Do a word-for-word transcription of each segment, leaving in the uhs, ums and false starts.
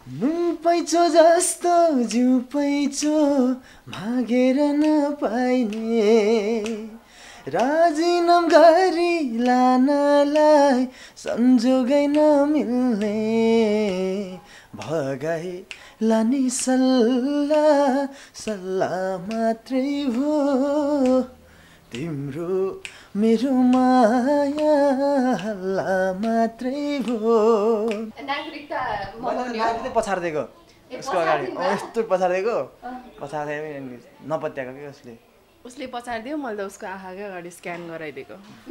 नुन पैचो जस्तो जिउ पैचो मागेर नपाइने राजीनाम गरी लानलाई संजोगै नमिल्ने भगाई लाने सल्लाह सल्लाह मात्रै हो तिम्रो मेरो माया हल्ला मात्रै हो नागरिकता नागरिकता पछाडिदिएको उसको अगाडि यस्तो पछाडिदिएको पछाडिदिएको नपत्याएको कि उसले उसले पछाडिदियो मैले त उसको आँखाकै अगाडि स्क्यान गराइदिएको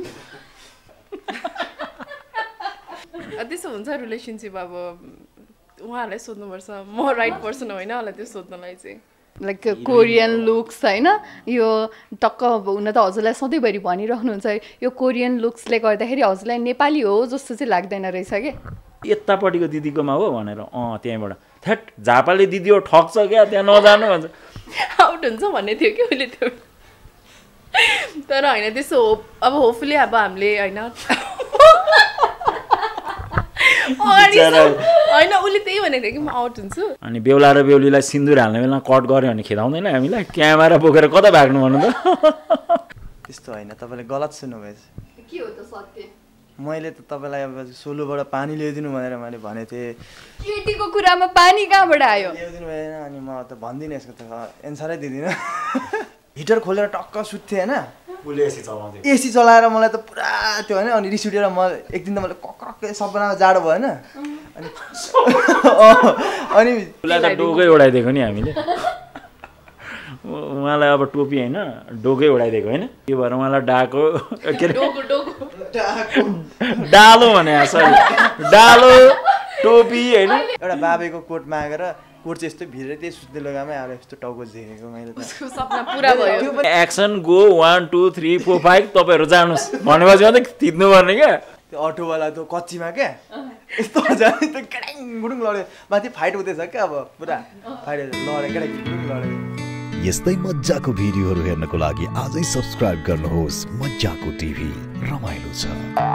त्यसो हुन्छ रिलेसनसिप अब उहाँहरूलाई सोध्नुपर्छ म राइट पर्सन होइन होला त्यो सोध्नलाई चाहिँ लाइक कोरियन लुक्स होइन यो टक्क हुन त हजुरलाई सधैँभरि भनिरहनुहुन्छ यो कोरियन लुक्सले गर्दाखेरि हजुरलाई नेपाली हो जस्तो चाहिँ लाग्दैन रहेछ कि यतापट्टिको दिदीकोमा हो भनेर अँ त्यहीँबाट थ्याट झापाले दिदी हो ठग्छ क्या त्यहाँ नजानु भन्छ आउट हुन्छ भन्ने थियो कि उसले त्यो तर होइन त्यसो हो अब होपफुली अब हामीले होइन होइन उसले त्यही भनेको थियो कि म आउट हुन्छु अनि बेहुला र बेहुलीलाई सिन्दुर हाल्ने बेला कट गऱ्यो भने खेदाउँदैन हामीलाई क्यामेरा बोकेर कता भाग्नु भन्नु त त्यस्तो होइन तपाईँले गलत सुन्नुभएछ के हो त सत्य मैले त तपाईँलाई अब सोलुबाट पानी ल्याइदिनु भनेर मैले भनेको थिएँ केटीको कुरामा पानी कहाँबाट आयो ल्याइदिनु भएन अनि म त भन्दिनँ यसको त एन्सरै दिँदिनँ हिटर खोलेर टक्क सुत्थेँ होइन उसले एसी चलाउँथ्यो एसी चलाएर मलाई त पुरा त्यो होइन अनि रिस उठेर म एक दिन त मैले कक्क सबैजना जाडो भयो होइन अनि अनि उसलाई त डोकै उडाइदिएको नि हामीले उहाँलाई अब टोपी होइन डोकै उडाइदिएको होइन त्यो भएर उहाँलाई डाको के अरे डालो भने सरी डालो टोपी होइन एउटा बाबेको कोट मागेर कोट चाहिँ यस्तो भित्रै त्यही सुत्ने लुगामै आएर यस्तो टाउको झेकेको मैले त सपना पुरा भयो action go one two three four five तपाईँहरू जानुहोस् भनेपछि मात्रै थिच्नुपर्ने क्या त्यो अटोवाला त्यो कच्चीमा क्या यस्तो जाने त्यो केडाङ गुडुङ लड्यो माथि फाइट हुँदैछ क्या अब पुरा फाइट लड्यो केडाङ गुडुङ लड्यो यस्तै मज्जाको भिडियोहरू हेर्नको लागि आजै सब्स्क्राइब गर्नुहोस् मज्जाको टिभी रमाइलो छ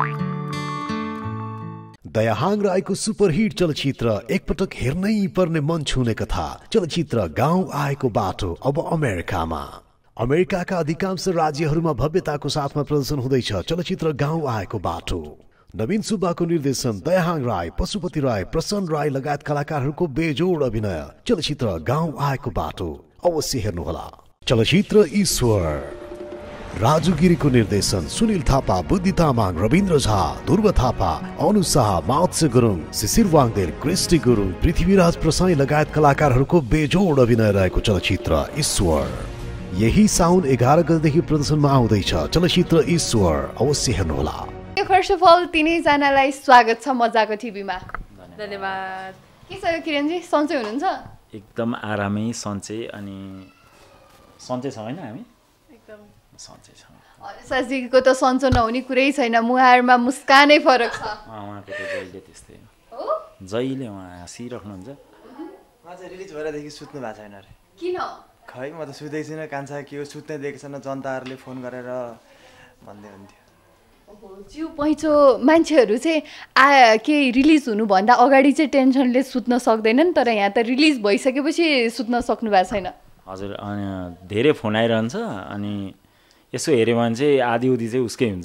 दयाहाङ राईको सुपरहिट चलचित्र एकपटक हेर्नै पर्ने मन छुने कथा चलचित्र गाउँ आएको बाटो अब अमेरिकामा अमेरिकाका अधिकांश राज्यहरूमा भव्यताको साथमा प्रदर्शन हुँदैछ चलचित्र गाउँ आएको बाटो नवीन सुब्बाको निर्देशन दयाहाङ राई पशुपति राई प्रसन्न राई लगायत कलाकारहरूको बेजोड अभिनय चलचित्र गाउँ आएको बाटो अवश्य हेर्नुहोला चलचित्र ईश्वर राजु गिरीको निर्देशन सुनिल थापा बुद्धि तामाङ रविन्द्र झा ध्रुव थापा अनु शाह मात्स्य गुरुङ शिशिर वाङदेल क्रिस्टी गुरुङ पृथ्वीराज प्रसाई लगायत कलाकारहरूको बेजोड अभिनय रहेको चलचित्र ईश्वर यही साउन एघार गतेदेखि प्रदर्शनमा आउँदैछ चलचित्र ईश्वर अवश्य हेर्नुहोला फर्स्ट अफ अल तिनैजनालाई स्वागत छ मजाको टिभीमा धन्यवाद के छ किरणजी सन्चै हुनुहुन्छ एकदम आरामै सन्चै अनि सन्चै छ होइन हामी एकदम सन्चै छ साजीको त सन्चो नहुने कुरै छैन मुहारमा मुस्कानै फरक छ उहाँको त जहिले त्यस्तै हो जहिले उहाँ हाँसिराख्नुहुन्छ उहाँ चाहिँ रिलिज भएरदेखि सुत्नु भएको छैन अरे किन खै म त सुत्दै छुइनँ कान्छा के हो सुत्नै दिएको छैन जनताहरूले फोन गरेर भन्दै हुन्थ्यो जिउ पैँचो मान्छेहरू चाहिँ आ केही रिलिज हुनुभन्दा अगाडि चाहिँ टेन्सनले सुत्न सक्दैनन् तर यहाँ त रिलिज भइसकेपछि सुत्न सक्नु भएको छैन हजुर अनि धेरै फोन आइरहन्छ अनि यसो हेऱ्यो भने चाहिँ आधी उधी चाहिँ उसकै हुन्छ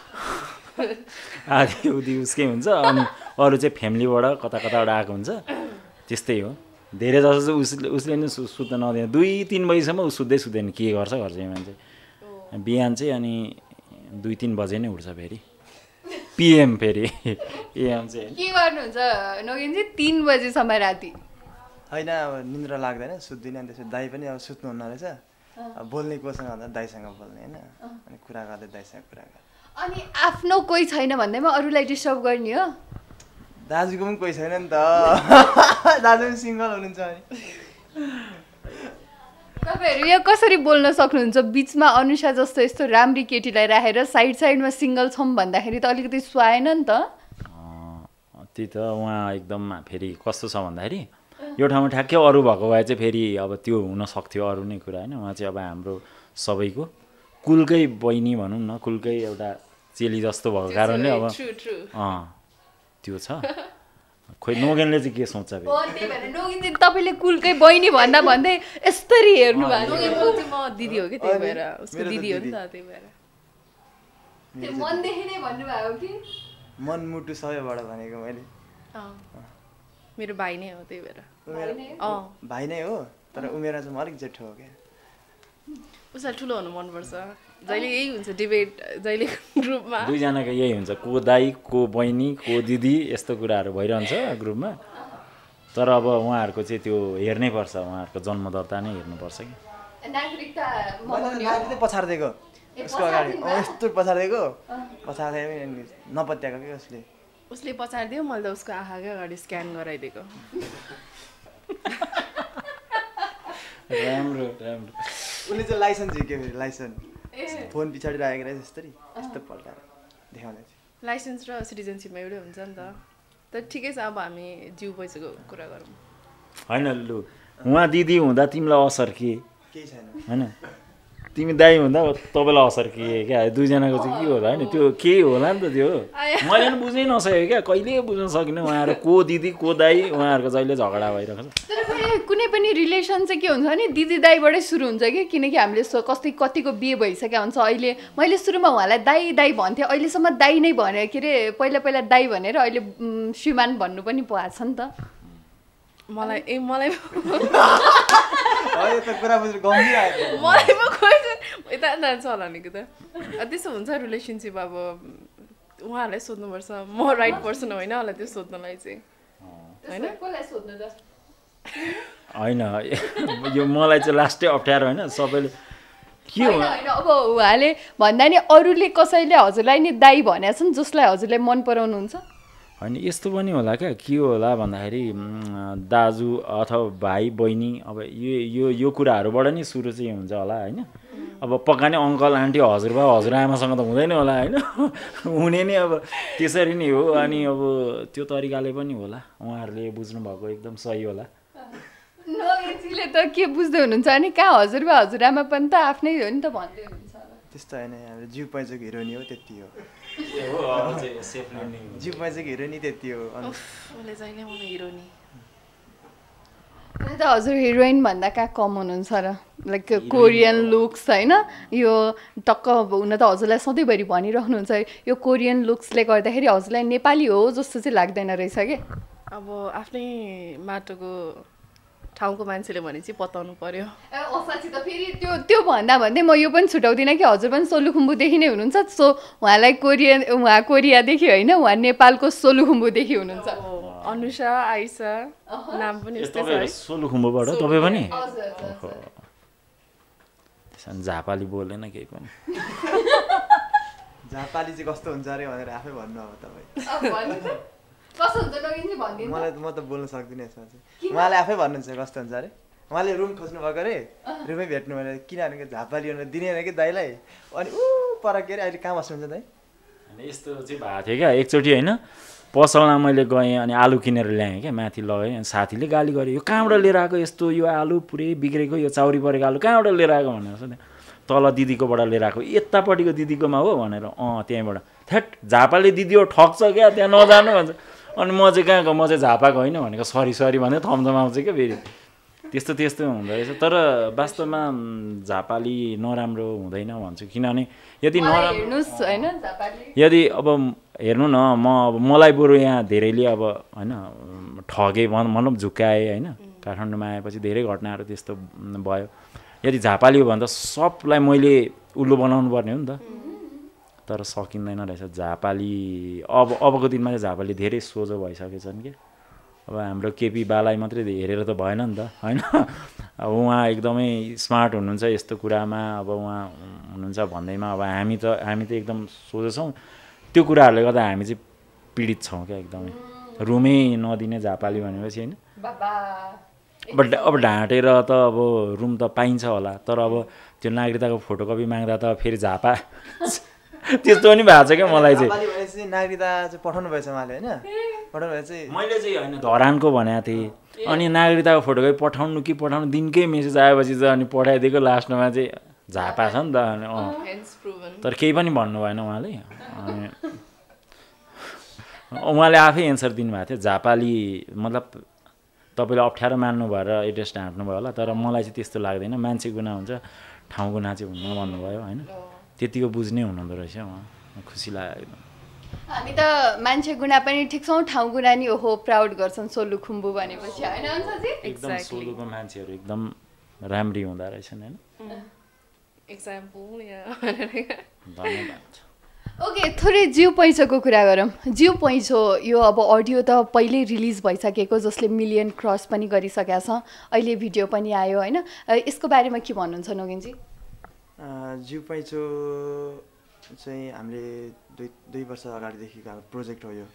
आधी उधी उसकै हुन्छ अनि अरू चाहिँ फ्यामिलीबाट कता कताबाट आएको हुन्छ त्यस्तै हो धेरै जस्तो चाहिँ उसले उसले नै सुत्न नदिँदैन दुई तिन बजीसम्म ऊ सुत्दै सुत्दैन के गर्छ गर्छ यो मान्छे बिहान चाहिँ अनि दुई तिन बजे नै उठ्छ फेरि पिएम फेरि एएम चाहिँ के गर्नुहुन्छ नगेनजी तिन बजीसम्म राति होइन अब निन्द्रा लाग्दैन सुत्दिनँ अनि त्यसपछि दाइ पनि अब सुत्नुहुन्न रहेछ अब बोल्ने कोसँग भन्दा दाइसँग बोल्ने होइन अनि कुरा गर्दै दाइसँग कुरा गर्दै अनि आफ्नो कोही छैन भन्दैमा अरूलाई डिस्टर्ब गर्ने हो दाजुको पनि कोही छैन नि त दाजु पनि सिङ्गल हुनुहुन्छ अनि तपाईँहरू यहाँ कसरी बोल्न सक्नुहुन्छ बिचमा अनुषा जस्तो यस्तो राम्री केटीलाई राखेर साइड साइडमा सिङ्गल छौँ भन्दाखेरि त अलिकति सुहाएन नि त त्यही त उहाँ एकदम फेरि कस्तो छ भन्दाखेरि यो ठाउँमा ठ्याक्कै अरू भएको भए चाहिँ फेरि अब त्यो हुन सक्थ्यो अरू नै कुरा होइन उहाँ चाहिँ अब हाम्रो सबैको कुलकै बहिनी भनौँ न कुलकै एउटा चेली जस्तो भएको कारणले अब अँ त्यो छ खोइ नोगेनले चाहिँ के सोच्छ फेरि त्यही भएर नोगिन चाहिँ तपाईँले कुलकै बहिनी भन्दा भन्दै यस्तरी हेर्नु भएको नोगेनको चाहिँ म दिदी हो कि त्यही भएर उसको दिदी हो नि त त्यही भएर त्यो मनदेखि नै भन्नुभएको कि मन मुटु सबैबाट भनेको मैले मेरो भाइ नै हो त्यही भएर भाइ नै हो तर उमेरमा चाहिँ म अलिक जेठो हो क्या उसलाई ठुलो हुनु मनपर्छ जहिले यही हुन्छ डिबेट जहिले ग्रुपमा दुईजनाको यही हुन्छ को दाइ को बहिनी को दिदी यस्तो कुराहरू भइरहन्छ ग्रुपमा तर अब उहाँहरूको चाहिँ त्यो हेर्नै पर्छ उहाँहरूको जन्मदर्ता नै हेर्नुपर्छ कि नागरिकता नागरिकता पछाडिदिएको उसको अगाडि यस्तो पछाडिदिएको पछाडिदिएको नपत्याएको कि उसले उसले पछाडिदियो मैले त उसको आँखाकै अगाडि स्क्यान गराइदिएको राम्रो राम्रो उसले चाहिँ लाइसेन्स झिक्यो फेरि लाइसेन्स फोन पछाडि राखेको रहेछ यस्तरी यस्तो पल्टाएर देखाउँदै थियो लाइसेन्स र सिटिजनसिपमा एउटै हुन्छ नि त तर ठिकै छ अब हामी जिउ पैसाको कुरा गरौँ होइन लु उहाँ दिदी हुँदा तिमीलाई असर के केही छैन होइन तिमी दाइ हुँदा तपाईँलाई असर के क्या दुईजनाको चाहिँ के होला होइन त्यो के होला नि त त्यो मैले पनि बुझ्नै नसकेँ क्या कहिले बुझ्न सकिनँ उहाँहरू को दिदी को दाइ उहाँहरूको जहिले झगडा भइरहेको छ तर कुनै पनि रिलेसन चाहिँ के हुन्छ भने दिदी दाइबाटै सुरु हुन्छ कि किनकि हामीले कति कतिको बिहे भइसकेको हुन्छ अहिले मैले सुरुमा उहाँलाई दाइ दाइ भन्थेँ अहिलेसम्म दाइ नै भने के अरे पहिला पहिला दाइ भनेर अहिले श्रीमान भन्नु पनि पाएको छ नि त मलाई ए मलाई कुरा बुझ्नु गम्भीर आयो मलाई पो खोइ यता जान्छ होला नि कि त त्यसो हुन्छ रिलेसनसिप अब उहाँहरूलाई सोध्नुपर्छ म राइट पर्सन होइन होला त्यो सोध्नलाई चाहिँ होइन होइन यो मलाई चाहिँ लास्टै अप्ठ्यारो होइन सबैले के हो अब उहाँले भन्दा नि अरूले कसैले हजुरलाई नि दाइ भनेको छ नि जसलाई हजुरलाई मन पराउनुहुन्छ होइन यस्तो पनि होला क्या के होला भन्दाखेरि दाजु अथवा भाइ बहिनी अब यो यो यो कुराहरूबाट नि सुरु चाहिँ हुन्छ होला होइन अब पक्का नै अङ्कल आन्टी हजुरबा हजुरआमासँग त हुँदैन होला होइन हुने नै अब त्यसरी नै हो अनि अब त्यो तरिकाले पनि होला उहाँहरूले बुझ्नुभएको एकदम सही होला नगेजीले त के बुझ्दै हुनुहुन्छ अनि कहाँ हजुरबा हजुरआमा पनि त आफ्नै हो नि त भन्दै हुनुहुन्छ त्यस्तो होइन हाम्रो जिउ पैँचोको हिरोनी हो त्यति हो जिउ पैँचोको हिरोनी त्यति हो उसले जहिले मलाई हिरोनी त हजुर हिरोइन भन्दा कहाँ कम हुनुहुन्छ र लाइक कोरियन लुक्स होइन यो टक्क हुन त हजुरलाई सधैँभरि भनिराख्नुहुन्छ यो कोरियन लुक्सले गर्दाखेरि हजुरलाई नेपाली हो जस्तो चाहिँ लाग्दैन रहेछ कि अब आफ्नै माटोको ठाउँको मान्छेले भने चाहिँ पताउनु पर्यो साँच्ची त फेरि त्यो त्यो भन्दा भन्दै म यो पनि छुटाउँदिनँ कि हजुर पनि सोलुखुम्बुदेखि नै हुनुहुन्छ सो उहाँलाई कोरियन उहाँ कोरियादेखि होइन उहाँ नेपालको सोलुखुम्बुदेखि हुनुहुन्छ अनुषा आइसा नाम पनि यस्तै छ है सोलुखुम्बुबाट तपाईँ पनि झापाली बोलेन केही पनि झापाली चाहिँ कस्तो हुन्छ अरे भनेर आफै भन्नु अब तपाईँ कस्तो हुन्छ नगिन्जी भन्दिनु मलाई म त बोल्न सक्दिनँ यसमा चाहिँ उहाँले आफै भन्नुहुन्छ कस्तो हुन्छ अरे उहाँले रुम खोज्नु भएको अरे रुमै भेट्नु भने किनभने झापाली भनेर दिने कि दाइलाई अनि ऊ पर के अरे अहिले कहाँ बस्नुहुन्छ दाइ यस्तो चाहिँ भएको थियो क्या एकचोटि होइन पसलमा मैले गएँ अनि आलु किनेर ल्याएँ क्या माथि लगाएँ अनि साथीले गाली गरेँ यो कहाँबाट लिएर आएको यस्तो यो आलु पुरै बिग्रेको यो चाउरी परेको आलु कहाँबाट लिएर आएको भनेर तल दिदीकोबाट लिएर आएको यतापट्टिको दिदीकोमा हो भनेर अँ त्यहीँबाट थ्याट झापाले दिदी हो ठग्छ क्या त्यहाँ नजानु भन्छ अनि म चाहिँ कहाँको म चाहिँ झापाको होइन भनेको सरी सरी भनेर थम्थमाउँछ क्या फेरि त्यस्तो त्यस्तो हुँदो रहेछ तर वास्तवमा झापाली नराम्रो हुँदैन भन्छु किनभने यदि नराम्रो यदि अब हेर्नु न म अब मलाई बरु यहाँ धेरैले अब होइन ठगे भनौँ झुक्काएँ होइन काठमाडौँमा आएपछि धेरै घटनाहरू त्यस्तो भयो यदि झापाली हो भने त सबलाई मैले उल्लु बनाउनु पर्ने हो नि त तर सकिँदैन रहेछ झापाली अब अबको दिनमा चाहिँ झापाली धेरै सोझो भइसकेछन् क्या अब हाम्रो केपी बालाई मात्रै हेरेर त भएन नि त होइन अब उहाँ एकदमै स्मार्ट हुनुहुन्छ यस्तो कुरामा अब उहाँ हुनुहुन्छ भन्दैमा अब हामी त हामी त एकदम सोझो छौँ त्यो कुराहरूले गर्दा हामी चाहिँ पीडित छौँ क्या एकदमै रुमै नदिने झापाली भनेपछि होइन अब अब ढाँटेर त अब रुम त पाइन्छ होला तर अब त्यो नागरिकताको फोटोकपी माग्दा त फेरि झापा त्यस्तो पनि भएको छ क्या मलाई चाहिँ नागरिकता चाहिँ पठाउनु भएछ उहाँले होइन पठाउनु भए चाहिँ मैले चाहिँ होइन धरानको भनेको थिएँ अनि नागरिकताको फोटोकपी पठाउनु कि पठाउनु दिनकै मेसेज आएपछि चाहिँ अनि पठाइदिएको लास्टमा चाहिँ झापा छ नि त अनि अँ तर केही पनि भन्नु भएन उहाँले अनि उहाँले आफै एन्सर दिनुभएको थियो झापाली मतलब तपाईँले अप्ठ्यारो मान्नु भएर एड्रेस ढाँट्नु भयो होला तर मलाई चाहिँ त्यस्तो लाग्दैन मान्छे गुना हुन्छ ठाउँ गुना चाहिँ हुन्न भन्नुभयो होइन त्यतिको बुझ्ने हुनुहुँदो रहेछ उहाँ खुसी लाग्यो एकदम हामी त मान्छे गुना पनि ठिक छौँ ठाउँ गुना नि हो प्राउड गर्छन् सोलुखुम्बु भनेपछि होइन अन्साजी एकदम सोलुको मान्छेहरू एकदम राम्री हुँदो रहेछन् होइन एक्जाम्पल धन्यवाद ओके थोरै जिउ पैँचोको कुरा गरौँ जिउ पैँचो यो अब अडियो त पहिल्यै रिलिज भइसकेको जसले मिलियन क्रस पनि गरिसकेका छ अहिले भिडियो पनि आयो होइन यसको बारेमा के भन्नुहुन्छ नोगेनजी जिउ पैँचो चाहिँ हामीले दुई दुई वर्ष अगाडिदेखिको हाम्रो प्रोजेक्ट हो यो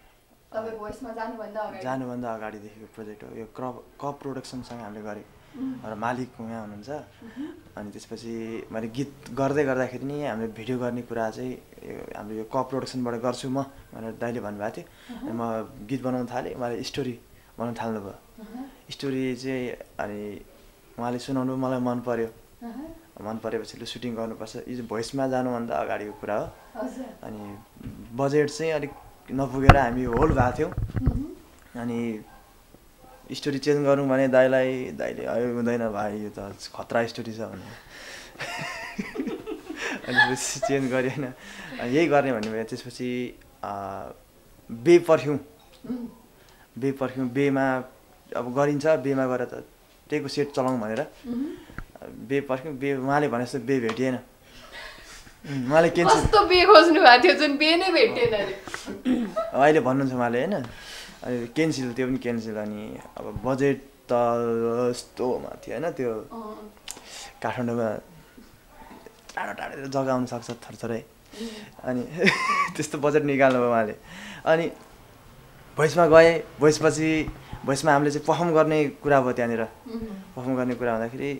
जानुभन्दा अगाडिदेखिको प्रोजेक्ट हो यो क्रप कप प्रोडक्सनसँग हामीले गरेको र मालिक उहाँ हुनुहुन्छ अनि त्यसपछि मैले गीत गर्दै गर्दाखेरि नि हामीले भिडियो गर्ने कुरा चाहिँ हाम्रो यो कप प्रोडक्सनबाट गर्छु म भनेर दाइले भन्नुभएको थियो अनि म गीत बनाउन थालेँ उहाँले स्टोरी बनाउन थाल्नुभयो स्टोरी चाहिँ अनि उहाँले सुनाउनु मलाई मन पर्यो मन परेपछि लु सुटिङ गर्नुपर्छ यो भोइसमा जानुभन्दा अगाडिको कुरा हो अनि बजेट चाहिँ अलिक नपुगेर हामी होल्ड भएको थियौँ अनि स्टोरी चेन्ज गरौँ भने दाइलाई दाइले अयो हुँदैन भाइ यो त खतरा स्टोरी छ भने अनि चेन्ज गरेँ होइन यही गर्ने भन्ने भयो त्यसपछि बे पर्फ्युम बे पर्फ्युम बेमा अब गरिन्छ बेमा गएर त त्यहीको सेट चलाउँ भनेर बे पर्फ्युम बे उहाँले भने जस्तो बे भेटिएन उहाँले क्यान्सल कस्तो बे खोज्नु भएको थियो जुन बे नै भेटिएन अहिले भन्नुहुन्छ उहाँले होइन अनि क्यान्सल त्यो पनि क्यान्सल अनि अब बजेट त यस्तोमा थियो होइन त्यो काठमाडौँमा टाढो टाढो जग्गा आउनुसक्छ थरथरै अनि त्यस्तो बजेट निकाल्नु भयो उहाँले अनि भोइसमा गएँ भोइसपछि भोइसमा हामीले चाहिँ पर्फर्म गर्ने कुरा भयो त्यहाँनिर पर्फर्म गर्ने कुरा हुँदाखेरि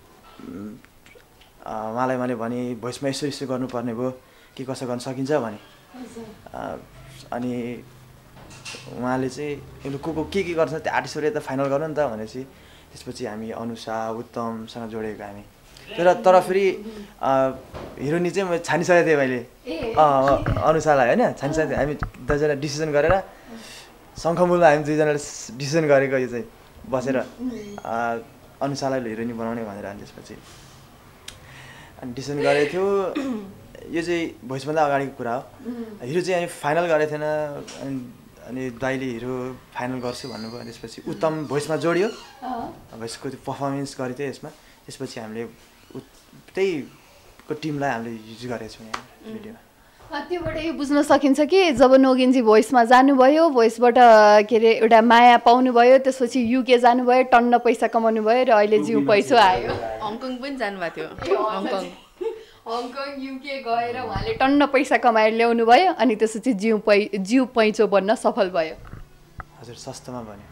उहाँलाई मैले भने भोइसमा यसो यसो गर्नुपर्ने भयो के कसो गर्न सकिन्छ भने अनि उहाँले चाहिँ को को के के गर्छ त्यो आर्टिस्टहरू यता फाइनल गर्नु नि त भनेपछि त्यसपछि हामी अनुषा उत्तमसँग जोडेको हामी तर तर फेरि हिरोनी चाहिँ म छानिसकेको थिएँ मैले अनुषालाई होइन छानिसकेको थिएँ हामी दुईजना डिसिजन गरेर शङ्खमुलमा हामी दुईजनाले डिसिजन गरेको यो चाहिँ बसेर अनुषालाई हिरोनी बनाउने भनेर अनि त्यसपछि अनि डिसिजन गरेको थियो यो चाहिँ भोइसभन्दा अगाडिको कुरा हो हिरो चाहिँ हामी फाइनल गरेको थिएन अनि अनि दाइले हिरो फाइनल गर्छु भन्नुभयो त्यसपछि उत्तम भोइसमा जोडियो भोइसको त्यो पर्फर्मेन्स गरेको थियो यसमा त्यसपछि हामीले त्यहीको टिमलाई हामीले युज गरेको छौँ यहाँ भिडियोमा त्योबाट यो बुझ्न सकिन्छ कि जब नोगेनजी भोइसमा जानुभयो भोइसबाट के अरे एउटा माया पाउनुभयो त्यसपछि युके जानुभयो टन्न पैसा कमाउनु भयो र अहिले जिउ पैसो आयो हङकङ पनि जानुभएको थियो हङकङ हङकङ युके गएर उहाँले टन्न पैसा कमाएर ल्याउनु भयो अनि त्यसपछि जिउ पै जिउ पैँचो बन्न सफल भयो हजुर सस्तोमा भन्यो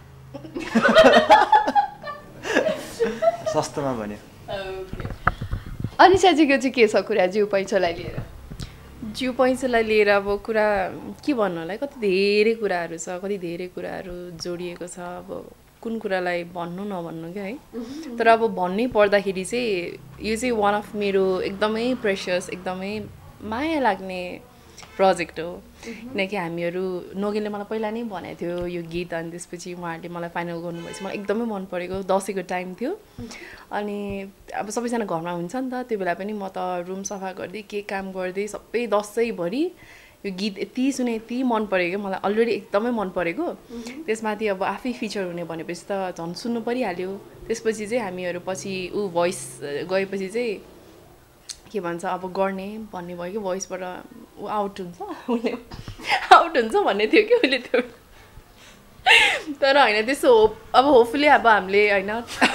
सस्तोमा भन्यो अनिसाजीको चाहिँ के छ कुरा जिउ पैँचोलाई लिएर जिउ पैँचोलाई लिएर अब कुरा के भन्नु होला कति धेरै कुराहरू छ कति धेरै कुराहरू जोडिएको छ अब कुन कुरालाई भन्नु नभन्नु क्या है तर अब भन्नै पर्दाखेरि चाहिँ यो चाहिँ वान अफ मेरो एकदमै प्रेसियस एकदमै माया लाग्ने प्रोजेक्ट हो किनकि हामीहरू नोगेनले मलाई पहिला नै भनेको थियो यो गीत अनि त्यसपछि उहाँहरूले मलाई फाइनल गर्नुभएपछि मलाई एकदमै मन परेको दसैँको टाइम थियो अनि अब सबैजना घरमा हुन्छ नि त त्यो बेला पनि म त रुम सफा गर्दै के काम गर्दै सबै दसैँभरि यो गीत यति सुने यति मन पऱ्यो क्या मलाई अलरेडी एकदमै मन परेको त्यसमाथि अब आफै फिचर हुने भनेपछि त झन् सुन्नु परिहाल्यो त्यसपछि चाहिँ हामीहरू पछि ऊ भोइस गएपछि चाहिँ के भन्छ अब गर्ने भन्ने भयो कि भोइसबाट ऊ आउट हुन्छ उसले आउट हुन्छ भन्ने थियो कि उसले त्यो तर होइन त्यसो होप अब होपफुली अब हामीले होइन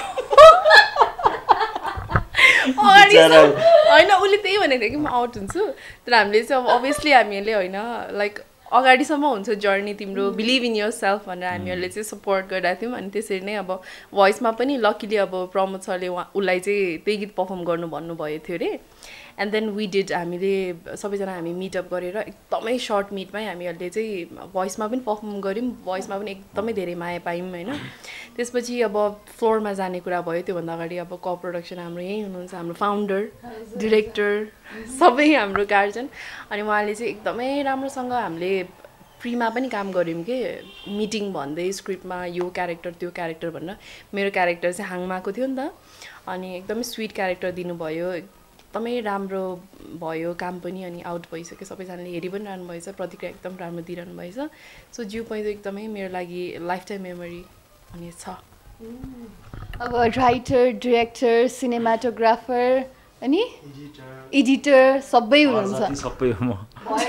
होइन उसले त्यही भनेको थियो कि म आउट हुन्छु तर हामीले चाहिँ अब अभियसली हामीले होइन लाइक अगाडिसम्म हुन्छ जर्नी तिम्रो बिलिभ इन यर सेल्फ भनेर हामीहरूले चाहिँ सपोर्ट गरिरहेको थियौँ अनि त्यसरी नै अब भोइसमा पनि लकिली अब प्रमोद सरले उहाँ उसलाई चाहिँ त्यही गीत पर्फर्म गर्नु भन्नुभएको थियो अरे एन्ड देन वी डिड हामीले सबैजना हामी मिटअप गरेर एकदमै सर्ट मिटमै हामीहरूले चाहिँ भोइसमा पनि पर्फर्म गऱ्यौँ भोइसमा पनि एकदमै धेरै माया पायौँ होइन त्यसपछि अब फ्लोरमा जाने कुरा भयो त्योभन्दा अगाडि अब क प्रोडक्सन हाम्रो यहीँ हुनुहुन्छ हाम्रो फाउन्डर डिरेक्टर सबै हाम्रो गार्जियन अनि उहाँले चाहिँ एकदमै राम्रोसँग हामीले प्रीमा पनि काम गऱ्यौँ कि मिटिङ भन्दै स्क्रिप्टमा यो क्यारेक्टर त्यो क्यारेक्टर भनेर मेरो क्यारेक्टर चाहिँ हाङमाको थियो नि त अनि एकदमै स्विट क्यारेक्टर दिनुभयो एकदमै राम्रो भयो काम पनि अनि आउट भइसक्यो सबैजनाले हेरि पनि रहनु भएछ प्रतिक्रिया एकदम राम्रो दिइरहनु भएछ सो जिउ पैँचो एकदमै मेरो लागि लाइफ टाइम मेमोरी हुने छ अब राइटर डिरेक्टर सिनेमाटोग्राफर अनि एडिटर सबै हुनुहुन्छ सबै हो म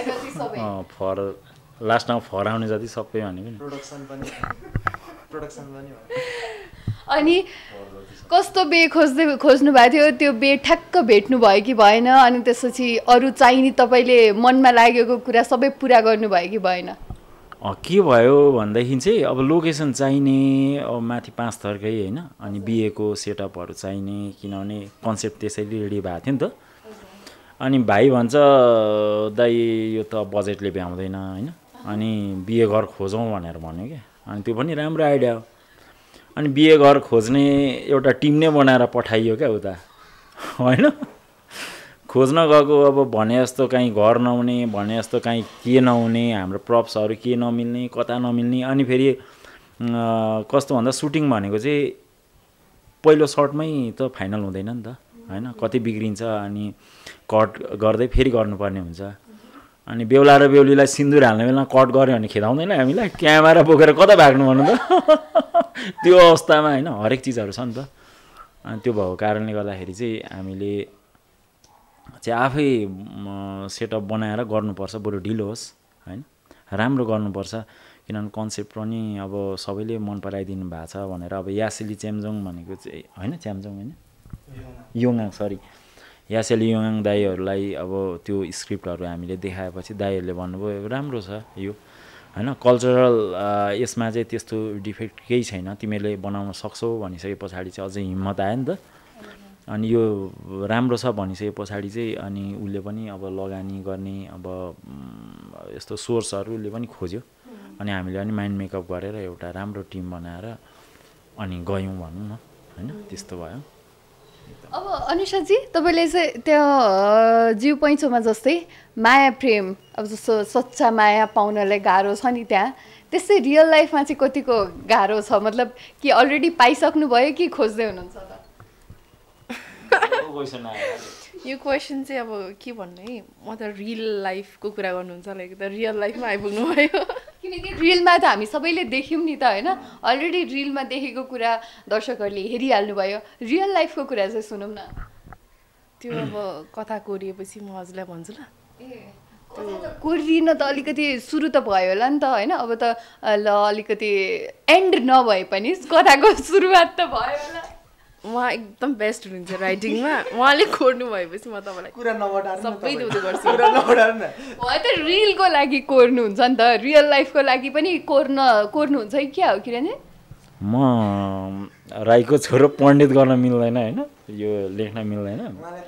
फर लास्टमा फर आउने जति सबै भनेको नि प्रोडक्सन पनि प्रोडक्सन पनि अनि कस्तो बे खोज्दै खोज्नु भएको थियो त्यो बे ठ्याक्क भेट्नु भयो कि भएन अनि त्यसपछि अरू चाहिने तपाईँले मनमा लागेको कुरा सबै पुरा गर्नुभयो कि भएन के भयो भन्दाखेरि चाहिँ अब लोकेसन चाहिने अब माथि पाँच थरकै होइन अनि बिएको सेटअपहरू चाहिने किनभने कन्सेप्ट त्यसैले रेडी भएको थियो नि त अनि भाइ भन्छ दाइ यो त बजेटले भ्याउँदैन होइन अनि बिहे घर खोजौँ भनेर भन्यो क्या अनि त्यो पनि राम्रो आइडिया हो अनि बिहे घर खोज्ने एउटा टिम नै बनाएर पठाइयो क्या उता होइन खोज्न गएको अब भने जस्तो काहीँ घर नहुने भने जस्तो काहीँ के नहुने हाम्रो प्रप्सहरू के नमिल्ने कता नमिल्ने अनि फेरि कस्तो भन्दा सुटिङ भनेको चाहिँ पहिलो सर्टमै त फाइनल हुँदैन नि त होइन कति बिग्रिन्छ अनि कट गर्दै फेरि गर्नुपर्ने हुन्छ अनि बेहुला र बेहुलीलाई सिन्दुर हाल्ने बेला कट गऱ्यो भने खेदाउँदैन हामीलाई क्यामेरा बोकेर कता भाग्नु भन्नु त त्यो अवस्थामा होइन हरेक चिजहरू छ नि त अनि त्यो भएको कारणले गर्दाखेरि चाहिँ हामीले चाहिँ आफै सेटअप बनाएर गर्नुपर्छ बरु ढिलो होस् होइन राम्रो गर्नुपर्छ किनभने कन्सेप्ट पनि अब सबैले मन पराइदिनु भएको छ भनेर अब यासेली च्याम्जोङ भनेको चाहिँ होइन च्याम्जोङ होइन योङाङ सरी यासेली योङाङ दाईहरूलाई अब त्यो स्क्रिप्टहरू हामीले देखाएपछि दाईहरूले भन्नुभयो राम्रो छ यो होइन कल्चरल यसमा चाहिँ त्यस्तो डिफेक्ट केही छैन तिमीले बनाउन सक्छौ भनिसके पछाडि चाहिँ अझै हिम्मत आयो नि त अनि यो राम्रो छ भनिसके पछाडि चाहिँ अनि उसले पनि अब लगानी गर्ने अब यस्तो सोर्सहरूले पनि खोज्यो अनि हामीले पनि माइन्ड मेकअप गरेर एउटा राम्रो टिम बनाएर अनि गयौँ भनौँ न होइन त्यस्तो भयो अब अनुषाजी तपाईँले चाहिँ त्यो जिउ पैँचोमा जस्तै माया प्रेम अब जस्तो सच्चा माया पाउनलाई गाह्रो छ नि त्यहाँ त्यस्तै रियल लाइफमा चाहिँ कतिको गाह्रो छ मतलब कि अलरेडी पाइसक्नु भयो कि खोज्दै हुनुहुन्छ त यो क्वेसन चाहिँ अब के भन्नु है म त रियल लाइफको कुरा गर्नुहुन्छ लाइक त रियल लाइफमा आइपुग्नु भयो किनकि रियलमा त हामी सबैले देख्यौँ नि त होइन अलरेडी रियलमा देखेको कुरा दर्शकहरूले हेरिहाल्नु भयो रियल लाइफको कुरा चाहिँ सुनौँ न त्यो अब कथा कोरिएपछि म हजुरलाई भन्छु ल कोरिन त अलिकति सुरु त भयो होला नि त होइन अब त ल अलिकति एन्ड नभए पनि कथाको सुरुवात त भयो होला उहाँ एकदम बेस्ट हुनुहुन्छ राइटिङमा उहाँले कोर्नु भएपछि म तपाईँलाई कुरा नबटार्नु सबै दिउँदै गर्छु कुरा नबटार्नु न उहाँ त रिलको लागि कोर्नुहुन्छ नि त रियल लाइफको लागि पनि कोर्न कोर्नुहुन्छ कि क्या हो किनभने म राईको छोरो पण्डित गर्न मिल्दैन होइन यो लेख्न मिल्दैन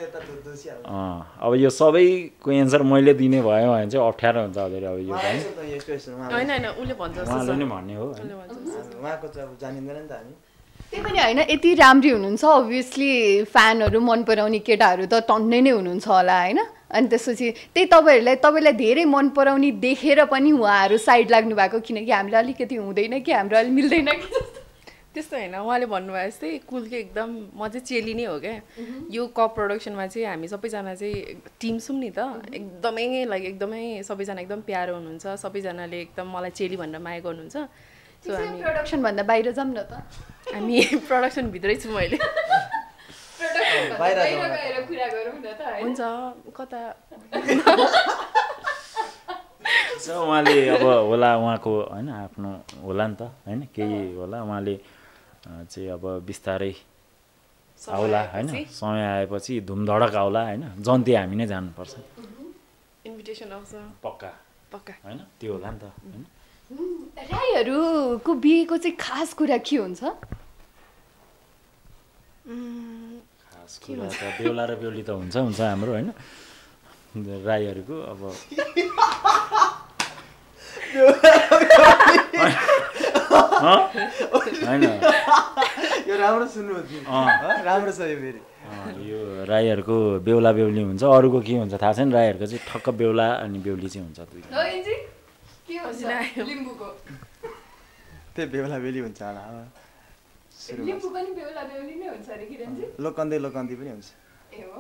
अब यो सबैको एन्सर मैले दिने भयो भने चाहिँ अप्ठ्यारो हुन्छ अलिअलि अब यो होइन होइन उसले भन्छ उहाँले नै भन्ने हो उहाँको चाहिँ अब जानिँदैन नि त हामी त्यही पनि होइन यति राम्री हुनुहुन्छ अभियसली फ्यानहरू मन पराउने केटाहरू त टन्नै नै हुनुहुन्छ होला होइन अनि त्यसपछि त्यही तपाईँहरूलाई तपाईँलाई धेरै मन पराउने देखेर पनि उहाँहरू साइड लाग्नु भएको किनकि हामीले अलिकति हुँदैन कि हाम्रो अलिक मिल्दैन कि त्यस्तो होइन उहाँले भन्नुभयो जस्तै कुलको एकदम म चाहिँ चेली नै हो क्या यो कप प्रडक्सनमा चाहिँ हामी सबैजना चाहिँ टिम छौँ नि त एकदमै लाइक एकदमै सबैजना एकदम प्यारो हुनुहुन्छ सबैजनाले एकदम मलाई चेली भनेर माया गर्नुहुन्छ सो हामी प्रडक्सनभन्दा बाहिर जाऊँ न त हामी प्रडक्सनभित्रै छौँ अहिले हुन्छ कता उहाँले अब होला उहाँको होइन आफ्नो होला नि त होइन केही होला उहाँले चाहिँ अब बिस्तारै आउला होइन समय आएपछि धुमधडक आउला होइन जन्ती हामी नै जानुपर्छ इन्भिटेसन आउँछ पक्का पक्का होइन त्यो होला नि त होइन राईहरूको बिहेको चाहिँ खास कुरा के हुन्छ खास कुरा त बेहुला र बेहुली त हुन्छ हुन्छ हाम्रो होइन राईहरूको अब होइन यो राम्रो सुन्नुहोस् राम्रो छ यो फेरि यो राईहरूको बेहुला बेहुली हुन्छ अरूको के हुन्छ थाहा छैन राईहरूको चाहिँ ठक्क बेहुला अनि बेहुली चाहिँ हुन्छ दुईजना के के हुन्छ लिम्बूको त्यही बेहुला बेली हुन्छ होला लिम्बू पनि बेहुला बेहुली नै हुन्छ अरे किरणजी लोकन्दी लोकन्दी पनि हुन्छ ए हो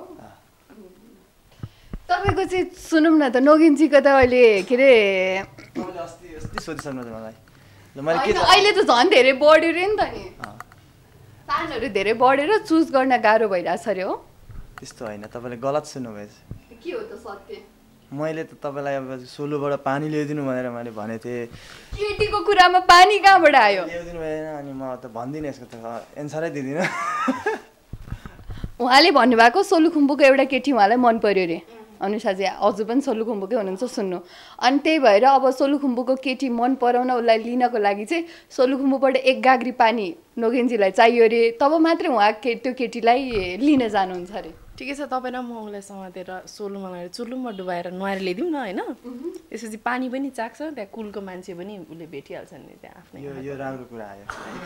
तपाईँको चाहिँ सुनौँ न त नोगिनजीको त अहिले के अरे तपाईँले अस्ति अस्ति सोधिसक्नुहुन्छ मलाई ल मैले के अहिले त झन् धेरै बढ्यो रे नि त नि पानहरू धेरै बढेर चुज गर्न गाह्रो भइरहेछ अरे हो त्यस्तो होइन तपाईँले गलत सुन्नुभएछ के हो त सत्य मैले त तपाईँलाई अब सोलुबाट पानी ल्याइदिनु भनेर मैले भनेको थिएँ केटीको कुरामा पानी कहाँबाट आयो ल्याइदिनु भएन अनि म त भन्दिनँ यसको त एन्सरै दिँदिनँ उहाँले भन्नुभएको सोलुखुम्बुको एउटा केटी उहाँलाई मन पर्यो अरे अनुषाजी अझ पनि सोलुखुम्बुकै हुनुहुन्छ सुन्नु अनि त्यही भएर अब सोलुखुम्बुको केटी मन पराउन उसलाई लिनको लागि चाहिँ सोलुखुम्बुबाट एक गाग्री पानी नोगेन्जीलाई चाहियो अरे तब मात्रै उहाँ के त्यो केटीलाई लिन जानुहुन्छ अरे ठिकै छ तपाईँ र म उसलाई समातेर सोलुमा लगेर चुल्लुमा डुबाएर नुहाएर ल्याइदिउँ न होइन त्यसपछि पानी पनि चाख्छ त्यहाँ कुलको मान्छे पनि उसले भेटिहाल्छ नि त्यहाँ आफ्नै यो यो राम्रो कुरा आयो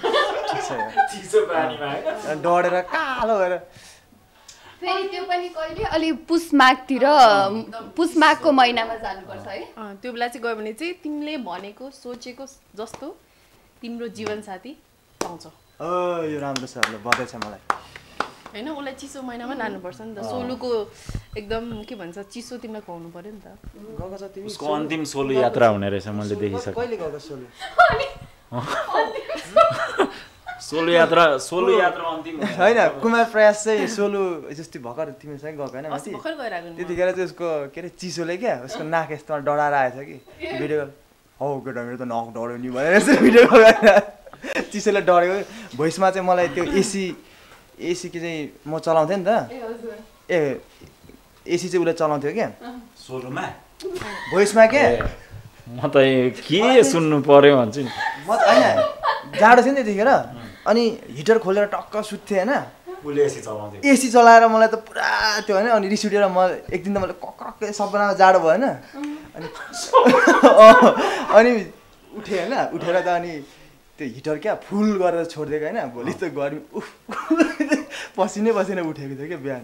डढेर कालो भएर फेरि त्यो पनि कहिले अलि पुस माघतिर पुस माघको महिनामा जानुपर्छ है त्यो बेला चाहिँ गयो भने चाहिँ तिमीले भनेको सोचेको जस्तो तिम्रो जीवनसाथी पाउँछ ओ यो राम्रो छ ल बधाई छ मलाई होइन उसलाई चिसो महिनामा लानुपर्छ नि त सोलुको एकदम के भन्छ चिसो तिमीलाई खुवाउनु पर्यो नि त गएको छ तिमी उसको अन्तिम सोलु यात्रा हुने रहेछ मैले देखिसकेँ कहिले गएको सोलु सोलु यात्रा सोलु यात्रा अन्तिम होइन कुमार प्रयास चाहिँ सोलु जस्तै भर्खर तिमीसँग गएको होइन माथि भर्खर गइरहेको नि त्यतिखेर चाहिँ उसको के अरे चिसोले क्या उसको नाक यस्तोमा डढाएर आएछ कि भिडियो कल हौ केटा मेरो त नाक डढ्यो नि भनेर यस्तो भिडियो कल चिसोले डढेको भोइसमा चाहिँ मलाई त्यो एसी एसी के चाहिँ म चलाउँथेँ नि त ए एसी चाहिँ उसले चलाउँथ्यो क्या सोलुमा भोइसमा के म त के सुन्नु पर्यो भन्छु नि म त होइन जाडो थियो नि त्यतिखेर अनि हिटर खोलेर टक्क सुत्थेँ होइन उसले एसी चलाउँथ्यो एसी चलाएर मलाई त पुरा त्यो होइन अनि रिस उठेर म एक दिन त मैले कक्रक्कै सबैजना जाडो भयो होइन अनि अनि उठेँ होइन उठेर त अनि त्यो हिटर क्या फुल गरेर छोडिदिएको होइन भोलि त गर्मी उफ पसिनै पसिनै उठेको थियो क्या बिहान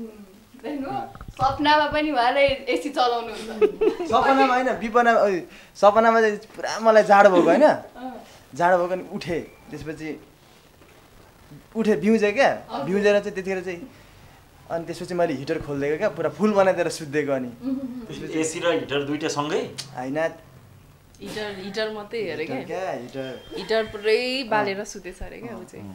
सपनामा पनि उहाँले एसी चलाउनुहुन्छ सपनामा होइन विपनामा सपनामा चाहिँ पुरा मलाई जाडो भएको होइन जाडो भएको अनि उठेँ त्यसपछि उठेँ बिउजेँ क्या बिउजेर चाहिँ त्यतिखेर चाहिँ अनि त्यसपछि मैले हिटर खोलिदिएको क्या पुरा फुल बनाइदिएर सुत्दिएको अनि त्यसपछि एसी र हिटर दुइटा सँगै होइन हिटर हिटर मात्रै हेरे क्या क्या हिटर हिटर पुरै बालेर सुतेछ अरे क्या ऊ चाहिँ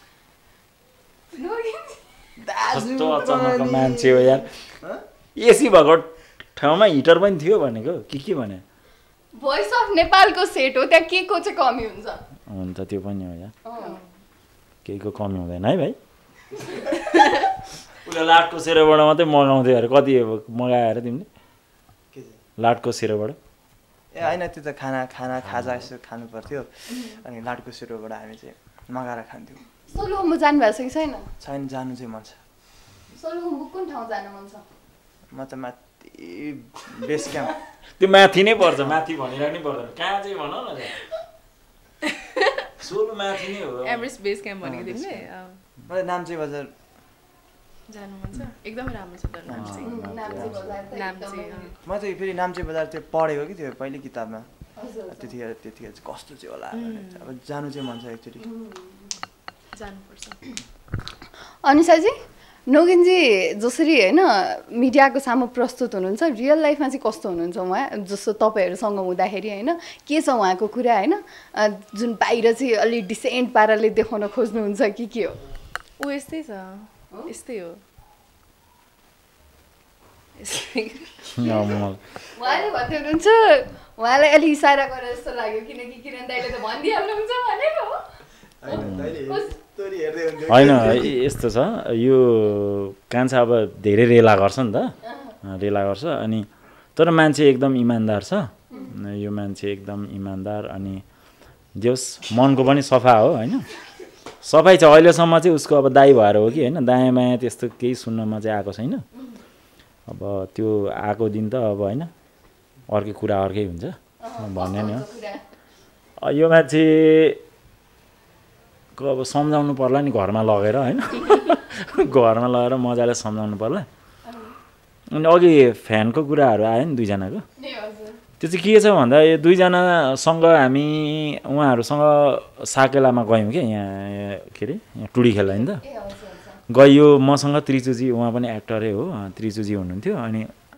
कस्तो अचानक मान्छे हो यार एसी भएको ठाउँमा हिटर पनि थियो भनेको के के भने भोइस अफ नेपालको सेट हो त्यहाँ के को चाहिँ कमी हुन्छ हुन्छ त्यो पनि हो यार केहीको कमी हुँदैन है भाइ उसले लाटको सेरोबाट मात्रै मगाउँथ्यो अरे कति मगाएर तिमीले लाटको सेरोबाट ए होइन त्यो त खाना खाना खाजा यसो खानु पर्थ्यो अनि लाटको सेरोबाट हामी चाहिँ मगाएर खान्थ्यौँ सोलुखुम्बु जानु भएको छ कि छैन छैन जानु चाहिँ मन छ सोलुखुम्बु कुन ठाउँ जानु मन छ म त माथि बेस क्याम्प त्यो माथि नै पर्छ माथि भनिराख्नै पर्दैन कहाँ चाहिँ भन न सोलु माथि नै हो एभरेस्ट बेस क्याम्प भनेको तिमीले मलाई नाम्चे बजार जानु मन छ एकदमै राम्रो छ तर नाम्चे नाम्चे म चाहिँ फेरि नाम्चे बजार त्यो पढेको कि त्यो पहिले किताबमा त्यतिखेर त्यतिखेर चाहिँ कस्तो चाहिँ होला अब जानु चाहिँ मन छ एक्चुअली जानुपर्छ अनुषाजी नोगिनजी जसरी होइन मिडियाको सामु प्रस्तुत हुनुहुन्छ रियल लाइफमा चाहिँ कस्तो हुनुहुन्छ उहाँ जस्तो तपाईँहरूसँग हुँदाखेरि होइन के छ उहाँको कुरा होइन जुन बाहिर चाहिँ अलि डिसेन्ट पाराले देखाउन खोज्नुहुन्छ कि के हो ऊ यस्तै छ यस्तै हो उहाँले भन्दै हुनुहुन्छ उहाँलाई अलि इसारा गरेर जस्तो लाग्यो किनकि किरण दाइले त भनिदिइहाल्नुहुन्छ भनेको होइन यस्तो छ यो कान्छा अब धेरै रेला गर्छ नि त रेला गर्छ अनि तर मान्छे एकदम इमान्दार छ यो मान्छे एकदम इमान्दार अनि जस मनको पनि सफा हो होइन सफाइ छ अहिलेसम्म चाहिँ उसको अब दाइ भएर हो कि होइन दायाँ बायाँ त्यस्तो केही सुन्नमा चाहिँ आएको छैन अब त्यो आएको दिन त अब होइन अर्कै कुरा अर्कै हुन्छ भन्ने नि हो यो मान्छे को अब सम्झाउनु पर्ला नि घरमा लगेर होइन घरमा लगेर मजाले सम्झाउनु पर्ला अनि अघि फ्यानको कुराहरू आयो नि दुईजनाको त्यो चाहिँ के छ भन्दा यो दुईजनासँग हामी उहाँहरूसँग साकेलामा गयौँ क्या यहाँ के अरे यहाँ टुडी खेल्दा नि त गयो मसँग त्रिचुजी उहाँ पनि एक्टरै हो त्रिचुजी हुनुहुन्थ्यो अनि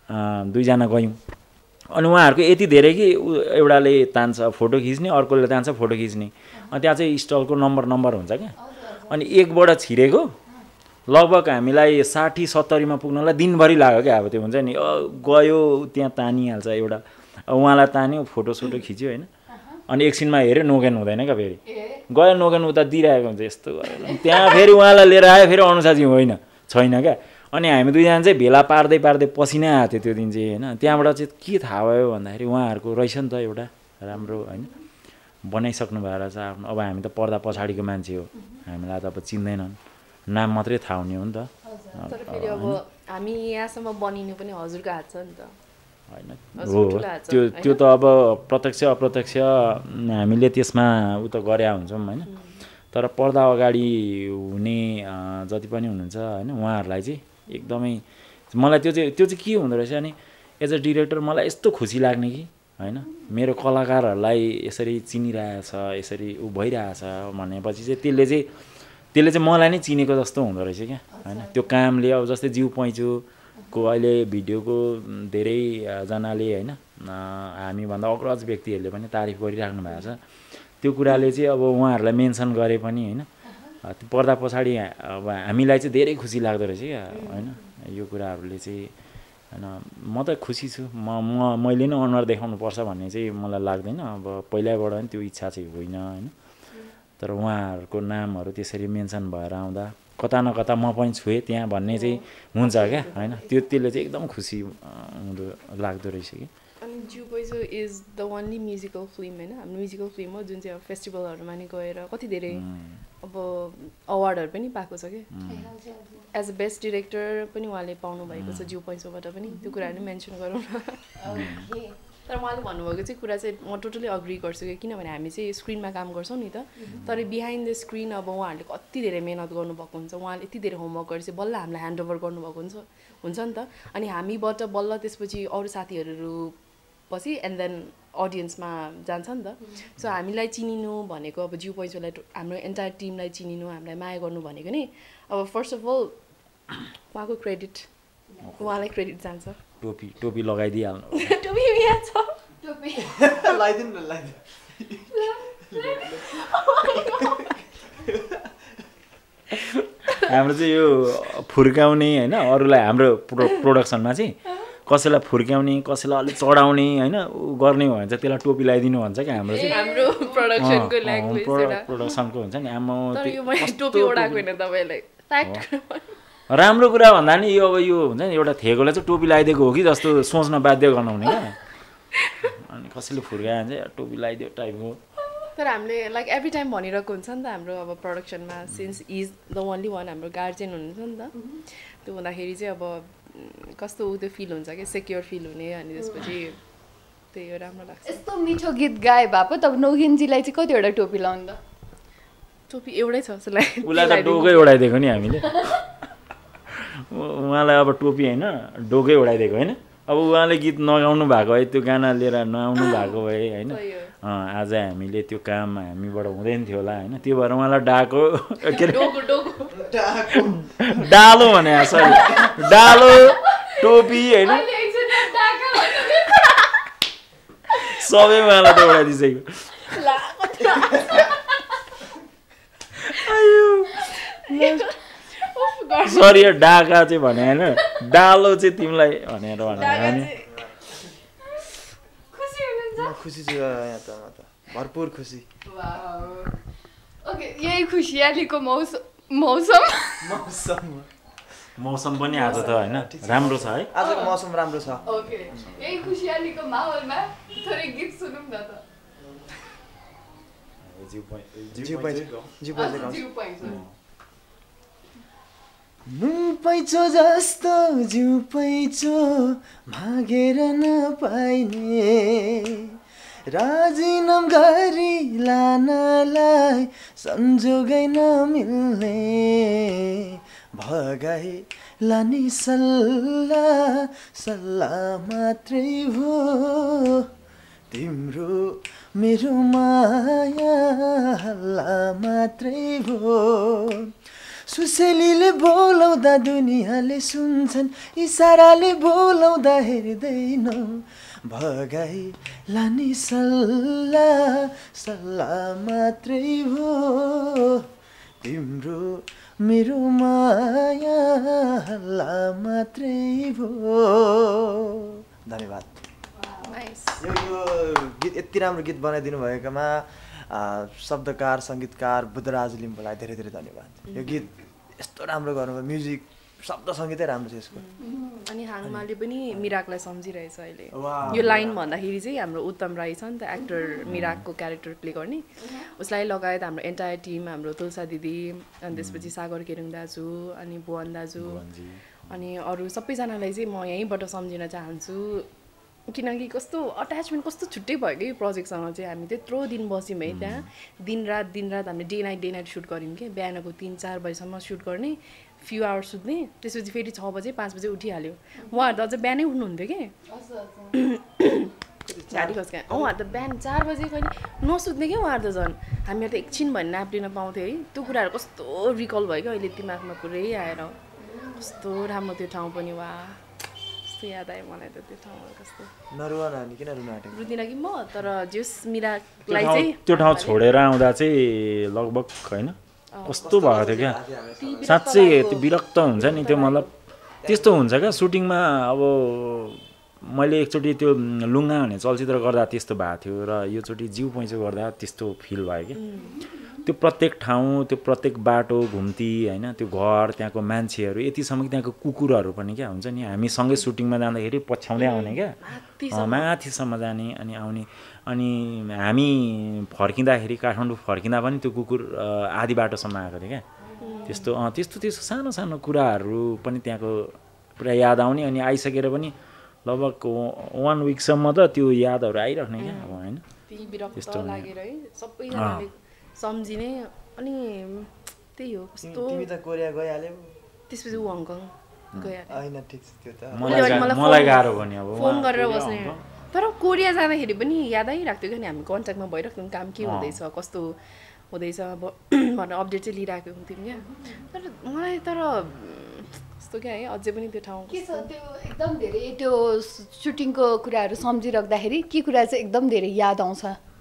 दुईजना गयौँ अनि उहाँहरूको यति धेरै कि एउटाले तान्छ फोटो खिच्ने अर्कोले तान्छ फोटो खिच्ने अनि त्यहाँ चाहिँ स्टलको नम्बर नम्बर हुन्छ क्या अनि एकबाट छिरेको लगभग हामीलाई साठी सत्तरीमा पुग्नलाई दिनभरि लाग्यो क्या अब त्यो हुन्छ नि गयो त्यहाँ तानिहाल्छ एउटा उहाँलाई तान्यो फोटो सोटो खिच्यो होइन अनि एकछिनमा हेऱ्यो नोकेन हुँदैन क्या फेरि गयो नोकेन उता दिइरहेको हुन्छ यस्तो त्यहाँ फेरि उहाँलाई लिएर आयो फेरि अनुसाजी होइन छैन क्या अनि हामी दुईजना चाहिँ भेला पार्दै पार्दै पसिनै आएको थियो त्यो दिन चाहिँ होइन त्यहाँबाट चाहिँ के थाहा भयो भन्दाखेरि उहाँहरूको रहेछ नि त एउटा राम्रो होइन बनाइसक्नु भएको रहेछ आफ्नो अब हामी त पर्दा पछाडिको मान्छे हो हामीलाई त अब चिन्दैनन् नाम मात्रै थाहा हुने हो नि त तर फेरि अब हामी यहाँसम्म बनिनु पनि हजुरको हात छ नि त होइन हो त्यो त्यो त अब प्रत्यक्ष अप्रत्यक्ष हामीले त्यसमा उ त गरे हुन्छौँ होइन तर पर्दा अगाडि हुने जति पनि हुनुहुन्छ होइन उहाँहरूलाई चाहिँ एकदमै मलाई त्यो चाहिँ त्यो चाहिँ के हुँदो रहेछ अनि एज अ डिरेक्टर मलाई यस्तो खुसी लाग्ने कि होइन मेरो कलाकारहरूलाई यसरी चिनिरहेछ यसरी ऊ भइरहेछ भनेपछि चाहिँ त्यसले चाहिँ त्यसले चाहिँ मलाई नै चिनेको जस्तो हुँदो रहेछ क्या होइन त्यो कामले अब जस्तै जिउ पैँचोको अहिले भिडियोको धेरैजनाले होइन हामीभन्दा अग्रज व्यक्तिहरूले पनि तारिफ गरिराख्नु भएको छ त्यो कुराले चाहिँ अब उहाँहरूलाई मेन्सन गरे पनि होइन त्यो पर्दा पछाडि अब हामीलाई चाहिँ धेरै खुसी लाग्दो रहेछ क्या होइन यो कुराहरूले चाहिँ होइन म त खुसी छु म म मैले नै अनुहार देखाउनुपर्छ भन्ने चाहिँ मलाई लाग्दैन अब पहिल्यैबाट पनि त्यो इच्छा चाहिँ होइन होइन तर उहाँहरूको नामहरू त्यसरी मेन्सन भएर आउँदा कता न कता म पनि छुएँ त्यहाँ भन्ने चाहिँ हुन्छ क्या होइन त्यो त्यसले चाहिँ एकदम खुसी हुँदो लाग्दो रहेछ कि अनि जिउ पैँचो is the only musical film होइन हाम्रो म्युजिकल फिल्म हो जुन चाहिँ अब फेस्टिभलहरूमा नि गएर कति धेरै अब अवार्डहरू पनि पाएको छ कि एज अ बेस्ट डिरेक्टर पनि उहाँले पाउनु भएको छ जिउ पैँचोबाट पनि त्यो कुराहरू पनि मेन्सन गरौँ न तर उहाँले भन्नुभएको चाहिँ कुरा चाहिँ म टोटली अग्री गर्छु कि किनभने हामी चाहिँ स्क्रिनमा काम गर्छौँ नि त तर बिहाइन्ड द स्क्रिन अब उहाँहरूले कति धेरै मिहिनेत गर्नुभएको हुन्छ उहाँले यति धेरै होमवर्क गरेपछि बल्ल हामीलाई ह्यान्डओभर गर्नुभएको हुन्छ हुन्छ नि त अनि हामीबाट बल्ल त्यसपछि अरू साथीहरू पछि एन्ड देन अडियन्समा जान्छ नि त सो हामीलाई चिनिनु भनेको अब जिउ पैँचोलाई हाम्रो एन्टायर टिमलाई चिनिनु हामीलाई माया गर्नु भनेको नि अब फर्स्ट अफ अल उहाँको क्रेडिट उहाँलाई क्रेडिट जान्छ टोपी टोपी लगाइदिइहाल्नु टोपी यहाँ छ टोपी लगाइदिनु न लगाइदिनु हाम्रो चाहिँ यो फुर्काउने होइन अरूलाई हाम्रो प्रो प्रोडक्सनमा चाहिँ कसैलाई फुर्क्याउने कसैलाई अलिक चढाउने होइन गर्ने हो भने चाहिँ त्यसलाई टोपी लगाइदिनु भन्छ क्या हाम्रो चाहिँ हाम्रो प्रोडक्सनको ल्याङ्ग्वेज प्रोडक्सनको हुन्छ नि आमा टोपी ओढाएको होइन तपाईँलाई राम्रो कुरा भन्दा नि यो अब यो हुन्छ नि एउटा थेगोलाई चाहिँ टोपी लगाइदिएको हो कि जस्तो सोच्न बाध्य गराउने क्या अनि कसैले फुर्कायो भने चाहिँ टोपी लगाइदियो टाइपको तर हामीले लाइक एभ्री टाइम भनिरहेको हुन्छ नि त हाम्रो अब प्रोडक्सनमा since is the only one हाम्रो गार्जियन हुनुहुन्छ नि त त्यो हुँदाखेरि चाहिँ अब कस्तो ऊ त्यो फिल हुन्छ कि सेक्योर फिल हुने अनि त्यसपछि त्यही हो राम्रो लाग्छ यस्तो मिठो गीत गाए भए पो तब नोगिनजीलाई चाहिँ कतिवटा टोपी लाउनु त टोपी एउटै छ उसलाई उसलाई त डोकै उडाइदिएको नि हामीले उहाँलाई अब टोपी होइन डोकै उडाइदिएको होइन अब उहाँले गीत नगाउनु भएको भए त्यो गाना लिएर नआउनु भएको भए होइन आज हामीले त्यो काम हामीबाट हुँदैन थियो होला होइन त्यो भएर उहाँलाई डाको के अरे डालो भने सरी डालो टोपी होइन सबै उहाँलाई त उडाइदिइसक्यो सरी डाका चाहिँ भने होइन डालो चाहिँ तिमीलाई भनेर भने खुसी छु यहाँ त म त भरपुर खुसी ओके यही खुसियालीको मौसम मौसम मौसम मौसम पनि आज त होइन राम्रो छ है आजको मौसम राम्रो छ ओके यही खुसियालीको माहौलमा थोरै गीत सुनौँ न त जिउ पैँचो जिउ पैँचो जिउ पैँचो नुन पैँचो जस्तो जिउ पैँचो मागेर नपाइने राजीनाम गरी लानलाई संजोगै नमिल्ने भगाई लाने सल्लाह सल्लाह मात्रै हो तिम्रो मेरो माया हल्ला मात्रै भो सुसेलीले बोलाउँदा दुनियाँले सुन्छन् इसाराले बोलाउँदा हेर्दैनौ भगाई लाने सल्लाह सल्लाह मात्रै भो तिम्रो मेरो माया हल्ला मात्रै भो धन्यवाद यो यो गीत यति राम्रो गीत बनाइदिनु भएकोमा शब्दकार सङ्गीतकार बुद्धराज लिम्बूलाई धेरै धेरै धन्यवाद यो गीत यस्तो राम्रो गर्नुभयो म्युजिक शब्द सङ्गीतै राम्रो छ यसको अनि हाङमाले पनि मिराकलाई सम्झिरहेछ अहिले यो लाइन भन्दाखेरि चाहिँ हाम्रो उत्तम राई छ नि त एक्टर मिराकको क्यारेक्टर प्ले गर्ने उसलाई लगायत हाम्रो एन्टायर टिम हाम्रो तुलसा दिदी अनि त्यसपछि सागर केरुङ दाजु अनि भुवन दाजु अनि अरू सबैजनालाई चाहिँ म यहीँबाट सम्झिन चाहन्छु किनकि कस्तो अट्याचमेन्ट कस्तो छुट्टै भयो कि यो प्रोजेक्टसँग चाहिँ हामी त्यत्रो दिन बस्यौँ है त्यहाँ दिनरात दिनरात हामीले day night day night shoot गऱ्यौँ कि बिहानको तिन चार बजीसम्म सुट गर्ने फ्यु आवर्स सुत्ने त्यसपछि फेरि छ बजे पाँच बजे उठिहाल्यो उहाँहरू त अझ बिहानै उठ्नुहुन्थ्यो कि झाडी खस्का उहाँहरू त बिहान चार बजे कहिले नसुत्ने क्या उहाँहरू त झन् हामीहरू त एकछिन भन्ने नाप लिन पाउँथ्यो है त्यो कुराहरू कस्तो रिकल भयो क्या अहिले दिमागमा पुरै आएर कस्तो राम्रो त्यो ठाउँ पनि वा कस्तो याद आयो मलाई त त्यो ठाउँहरू कस्तो नरुवा नानी किन रुन आँटेको रुदिन कि म तर जस मिराकलाई चाहिँ त्यो ठाउँ छोडेर आउँदा चाहिँ लगभग होइन कस्तो भएको थियो क्या साँच्चै त्यो विरक्त हुन्छ नि त्यो मतलब त्यस्तो हुन्छ क्या सुटिङमा अब मैले एकचोटि त्यो लुङ्गा भन्ने चलचित्र गर्दा त्यस्तो भएको थियो र योचोटि जिउ पैँचो गर्दा त्यस्तो फिल भयो कि त्यो प्रत्येक ठाउँ त्यो प्रत्येक बाटो घुम्ती होइन त्यो घर त्यहाँको मान्छेहरू यतिसम्म कि त्यहाँको कुकुरहरू पनि क्या हुन्छ नि हामी सँगै सुटिङमा जाँदाखेरि पछ्याउँदै आउने क्या माथिसम्म जाने अनि आउने अनि हामी फर्किँदाखेरि काठमाडौँ फर्किँदा पनि त्यो कुकुर आधी बाटोसम्म आएको थियो क्या त्यस्तो अँ त्यस्तो त्यस्तो सानो सानो कुराहरू पनि त्यहाँको पुरा याद आउने अनि आइसकेर पनि लगभग वान विकसम्म त त्यो यादहरू आइराख्ने क्या अब होइन त्यस्तो लागेर है सबैजनाले सम्झिने अनि त्यही हो कस्तो तिमी त कोरिया गइहाल्यौ त्यसपछि ऊ हङकङ गइहाल्यो हैन ठीक छ त्यो त मलाई गाह्रो भने अब फोन गरेर बस्ने तर कोरिया जाँदाखेरि पनि याद आइरहेको थियो कि हामी कन्ट्याक्टमा भइरहेको काम के हुँदैछ कस्तो हुँदैछ अब भनेर अपडेट चाहिँ लिइरहेको हुन्थ्यौँ क्या तर मलाई तर कस्तो क्या है अझै पनि त्यो ठाउँ के छ त्यो एकदम धेरै त्यो सुटिङको कुराहरू सम्झिराख्दाखेरि के कुरा चाहिँ एकदम धेरै याद आउँछ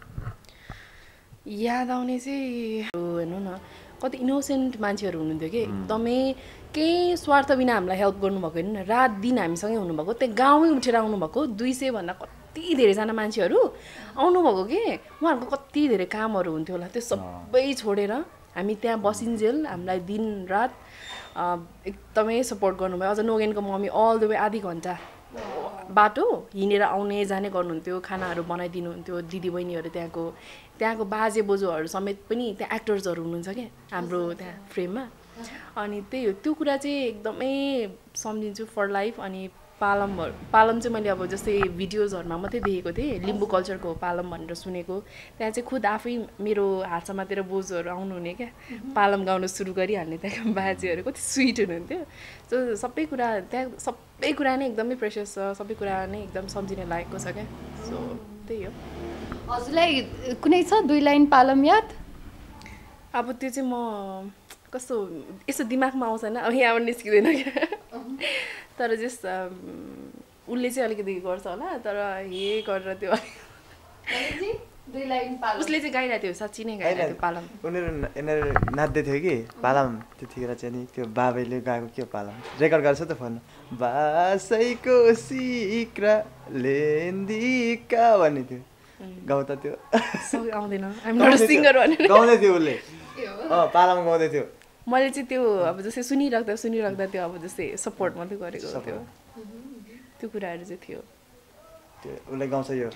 याद आउने चाहिँ हेर्नु न कति इनोसेन्ट मान्छेहरू हुनुहुन्थ्यो कि एकदमै केही स्वार्थ बिना हामीलाई हेल्प गर्नुभएको होइन रात दिन हामीसँगै हुनुभएको त्यहाँ गाउँमै उठेर आउनुभएको दुई सयभन्दा कति धेरैजना मान्छेहरू आउनुभएको कि उहाँहरूको कति धेरै कामहरू हुन्थ्यो होला त्यो सबै छोडेर हामी त्यहाँ बसिन्जेल हामीलाई दिन रात एकदमै सपोर्ट गर्नुभयो अझ नोगेनको मम्मी अल द वे आधी घन्टा बाटो हिँडेर आउने जाने गर्नुहुन्थ्यो खानाहरू बनाइदिनुहुन्थ्यो दिदीबहिनीहरू त्यहाँको त्यहाँको बाजे बोजूहरू समेत पनि त्यहाँ एक्टर्सहरू हुनुहुन्छ क्या हाम्रो त्यहाँ फ्रेममा अनि त्यही हो त्यो कुरा चाहिँ एकदमै सम्झिन्छु फर लाइफ अनि पालमहरू पालम चाहिँ मैले अब जस्तै भिडियोजहरूमा मात्रै देखेको थिएँ लिम्बू कल्चरको पालम भनेर सुनेको त्यहाँ चाहिँ खुद आफै मेरो हात समातेर बोजूहरू आउनुहुने क्या पालम गाउनु सुरु गरिहाल्ने त्यहाँको बाजेहरू कति स्विट हुनुहुन्थ्यो सो सबै कुरा त्यहाँ सबै कुरा नै एकदमै प्रेसियस छ सबै कुरा नै एकदम सम्झिने लायकको छ क्या सो त्यही हो हजुरलाई कुनै छ दुई लाइन पालम याद अब त्यो चाहिँ म कस्तो यसो दिमागमा आउँछ होइन अब यहाँबाट निस्किँदैन क्या तर जस उसले चाहिँ अलिकति गर्छ होला तर हे गरेर त्यो दुई लाइन पालम उसले चाहिँ गाइरहेको थियो साँच्ची नै गाइरहेको थियो पालम उनीहरू यिनीहरू नाच्दै थियो कि पालम त्यतिखेर चाहिँ नि त्यो बाबैले गाएको के पालम रेकर्ड गर्छ त फोन बासैको सिक्रा लेन्दिका भन्ने थियो गाउँ त त्यो आउँदैन सिङ्गर भनेर गाउँदै थियो उसले अँ पालम गाउँदै थियो मैले चाहिँ त्यो अब जस्तै सुनिराख्दा सुनिराख्दा त्यो अब जस्तै सपोर्ट मात्रै गरेको थियो त्यो कुराहरू चाहिँ थियो त्यो उसले गाउँछ यो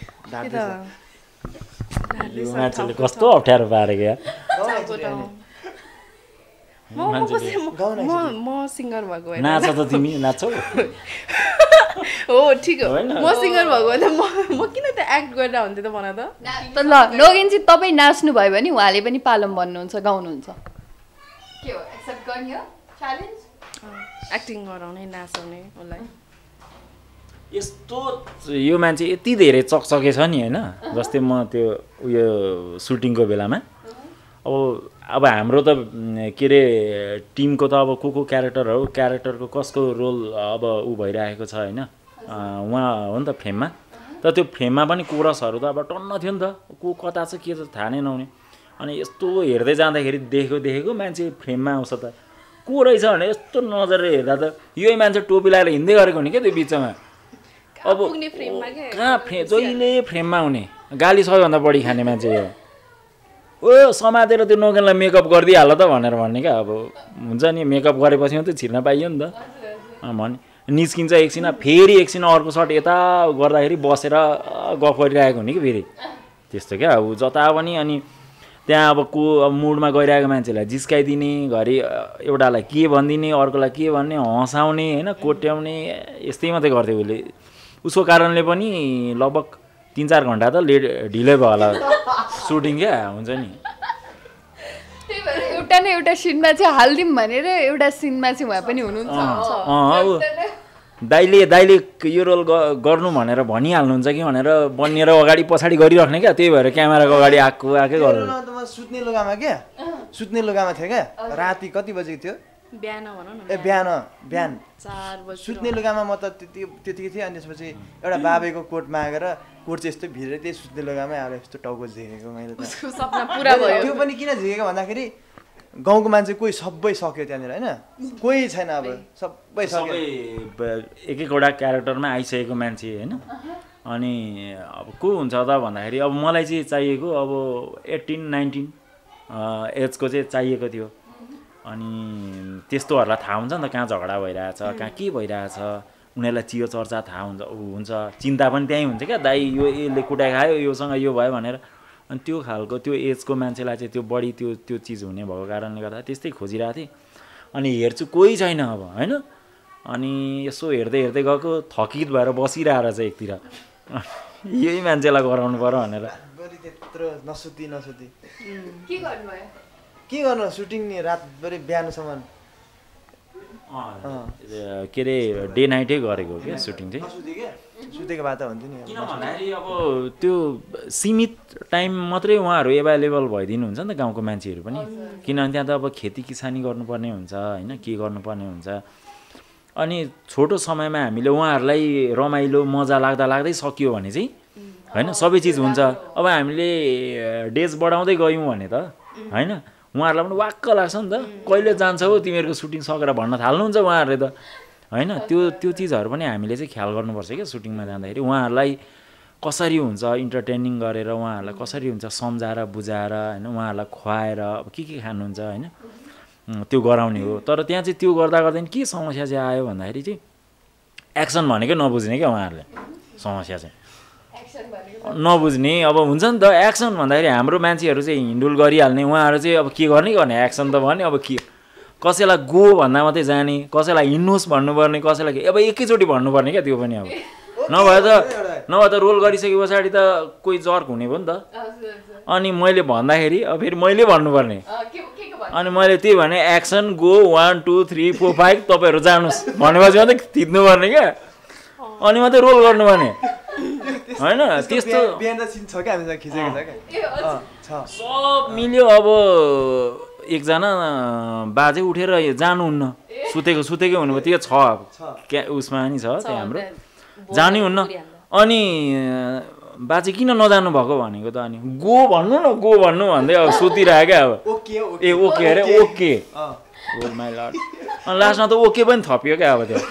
मान्छेले कस्तो अप्ठ्यारो पारेको म सिङ्गर भएको होइन नाच त तिमी नाच्छौ हो ठिक हो म सिङ्गर भएको त म म किन त एक्ट गरेर हुन्थ्यो त भन त ल नोगेनजी तपाईँ नाच्नु भयो भने उहाँले पनि पालम भन्नुहुन्छ गाउनुहुन्छ के हो एक्सेप्ट गर्ने हो च्यालेन्ज एक्टिङ गराउने नाचाउने उसलाई यस्तो यो मान्छे यति धेरै चकचके छ नि होइन जस्तै म त्यो उयो सुटिङको बेलामा अब अब हाम्रो त के अरे टिमको त अब को को क्यारेक्टरहरू क्यारेक्टरको कसको रोल अब ऊ भइरहेको छ होइन उहाँ हो नि त फ्रेममा तर त्यो फ्रेममा पनि कोरसहरू त अब टन्न थियो नि त को कता छ के छ थाहा नै नहुने अनि यस्तो हेर्दै जाँदाखेरि देखेको देखेको मान्छे फ्रेममा आउँछ त को रहेछ भने यस्तो नजरले हेर्दा त यही मान्छे टोपी लगाएर हिँड्दै गरेको नि क्या त्यो बिचमा अब कहाँ फ्रे जहिले फ्रेममा आउने गाली सबैभन्दा बढी खाने मान्छे हो ओ समातेर त्यो नोकेनलाई मेकअप गरिदिइहाल त भनेर भन्ने क्या अब हुन्छ नि मेकअप गरेपछि मात्रै छिर्न पाइयो नि त भने निस्किन्छ एकछिन फेरि एकछिन अर्को सर्ट यता गर्दाखेरि बसेर गफ गरिरहेको हुने कि फेरि त्यस्तो क्या अब जता पनि अनि त्यहाँ अब को अब मुडमा गइरहेको मान्छेलाई जिस्काइदिने घरि एउटालाई के भनिदिने अर्कोलाई के भन्ने हँसाउने होइन कोट्याउने यस्तै मात्रै गर्थ्यो उसले उसको कारणले पनि लगभग तिन चार घन्टा त लेट ढिलै भयो होला सुटिङ क्या हुन्छ नि त्यही भएर एउटा न एउटा सिनमा चाहिँ हालिदिउँ भनेर एउटा सिनमा चाहिँ उहाँ पनि हुनुहुन्छ दाइले दाइले यो रोल गर्नु भनेर भनिहाल्नुहुन्छ कि भनेर बनिएर अगाडि पछाडि गरिराख्ने क्या त्यही भएर क्यामेराको अगाडि आएको आएकै गर्नु सुत्ने लुगामा क्या सुत्ने लुगामा थियो क्या राति कति बजेको थियो बिहान भनौँ न ए बिहान बिहान चार बजी सुत्ने लुगामा म त त्यति त्यतिकै थिएँ अनि त्यसपछि एउटा बाबेको कोट मागेर कोट चाहिँ यस्तो भित्रै त्यही सुत्ने लुगामै आएर यस्तो टाउको झिकेको मैले त सपना पुरा भयो त्यो पनि किन झिकेको भन्दाखेरि गाउँको मान्छे कोही सबै सक्यो त्यहाँनिर होइन कोही छैन अब सबै सक्यो एक एकवटा क्यारेक्टरमा आइसकेको मान्छे होइन अनि अब को हुन्छ त भन्दाखेरि अब मलाई चाहिँ चाहिएको अब एट्टिन नाइन्टिन एजको चाहिँ चाहिएको थियो अनि त्यस्तोहरूलाई थाहा हुन्छ नि त कहाँ झगडा भइरहेछ कहाँ के भइरहेछ उनीहरूलाई चियो चर्चा थाहा हुन्छ ऊ हुन्छ चिन्ता पनि त्यहीँ हुन्छ क्या दाइ यो यसले कुटाइ खायो योसँग यो भयो भनेर अनि त्यो खालको त्यो एजको मान्छेलाई चाहिँ त्यो बढी त्यो त्यो चिज हुने भएको कारणले गर्दा त्यस्तै खोजिरहेको थिएँ अनि हेर्छु कोही छैन अब होइन अनि यसो हेर्दै हेर्दै गएको थकित भएर बसिरहेर चाहिँ एकतिर यही मान्छेलाई गराउनु पर्यो भनेर त्यत्रो नसुती नसुती के गर्नुभयो के गर्नु सुटिङ नि रातभरि बिहानसम्म के अरे डे नाइटै गरेको क्या सुटिङ चाहिँ सुतेको भए त हुन्थ्यो नि किन भन्दाखेरि अब त्यो सीमित टाइम मात्रै उहाँहरू एभाइलेबल भइदिनु हुन्छ नि त गाउँको मान्छेहरू पनि किनभने त्यहाँ त अब खेती किसानी गर्नुपर्ने हुन्छ होइन के गर्नुपर्ने हुन्छ अनि छोटो समयमा हामीले उहाँहरूलाई रमाइलो मजा लाग्दा लाग्दै सकियो भने चाहिँ होइन सबै चिज हुन्छ अब हामीले डेज बढाउँदै गयौँ भने त होइन उहाँहरूलाई पनि वाक्क लाग्छ नि त कहिले जान्छ हो तिमीहरूको सुटिङ सकेर भन्न थाल्नुहुन्छ उहाँहरूले त होइन त्यो त्यो चिजहरू पनि हामीले चाहिँ ख्याल गर्नुपर्छ क्या सुटिङमा जाँदाखेरि उहाँहरूलाई कसरी हुन्छ इन्टरटेनिङ गरेर उहाँहरूलाई कसरी हुन्छ सम्झाएर बुझाएर होइन उहाँहरूलाई खुवाएर अब के के खानुहुन्छ होइन त्यो गराउने हो तर त्यहाँ चाहिँ त्यो गर्दा गर्दा के समस्या चाहिँ आयो भन्दाखेरि चाहिँ एक्सन भनेकै नबुझ्ने क्या उहाँहरूले समस्या चाहिँ नबुझ्ने अब हुन्छ नि त एक्सन भन्दाखेरि हाम्रो मान्छेहरू चाहिँ हिन्डुल गरिहाल्ने उहाँहरू चाहिँ अब के गर्ने गर्ने एक्सन त भने अब के कसैलाई गो भन्दा मात्रै जाने कसैलाई हिँड्नुहोस् भन्नुपर्ने कसैलाई अब एकैचोटि भन्नुपर्ने क्या त्यो पनि अब नभए त नभए त रोल गरिसके पछाडि त कोही जर्क हुने भयो नि त अनि मैले भन्दाखेरि अब फेरि मैले भन्नुपर्ने अनि मैले त्यही भने action go one two three four five तपाईँहरू जानुहोस् भनेपछि मात्रै थिच्नुपर्ने क्या अनि मात्रै रोल गर्नुपर्ने होइन त्यस्तो सब मिल्यो अब एकजना बाजे उठेर जानुहुन्न सुतेको सुतेकै हुनुभयो त्यो छ क्या उसमा नि छ त्यहाँ हाम्रो जानै हुन्न अनि बाजे किन नजानु भएको भनेको त अनि गो भन्नु न गो भन्नु भन्दै अब सुतिरहेको क्या अब ए ओके अरे ओके माइ लर्ड अनि लास्टमा त ओके पनि थपियो क्या अब त्यो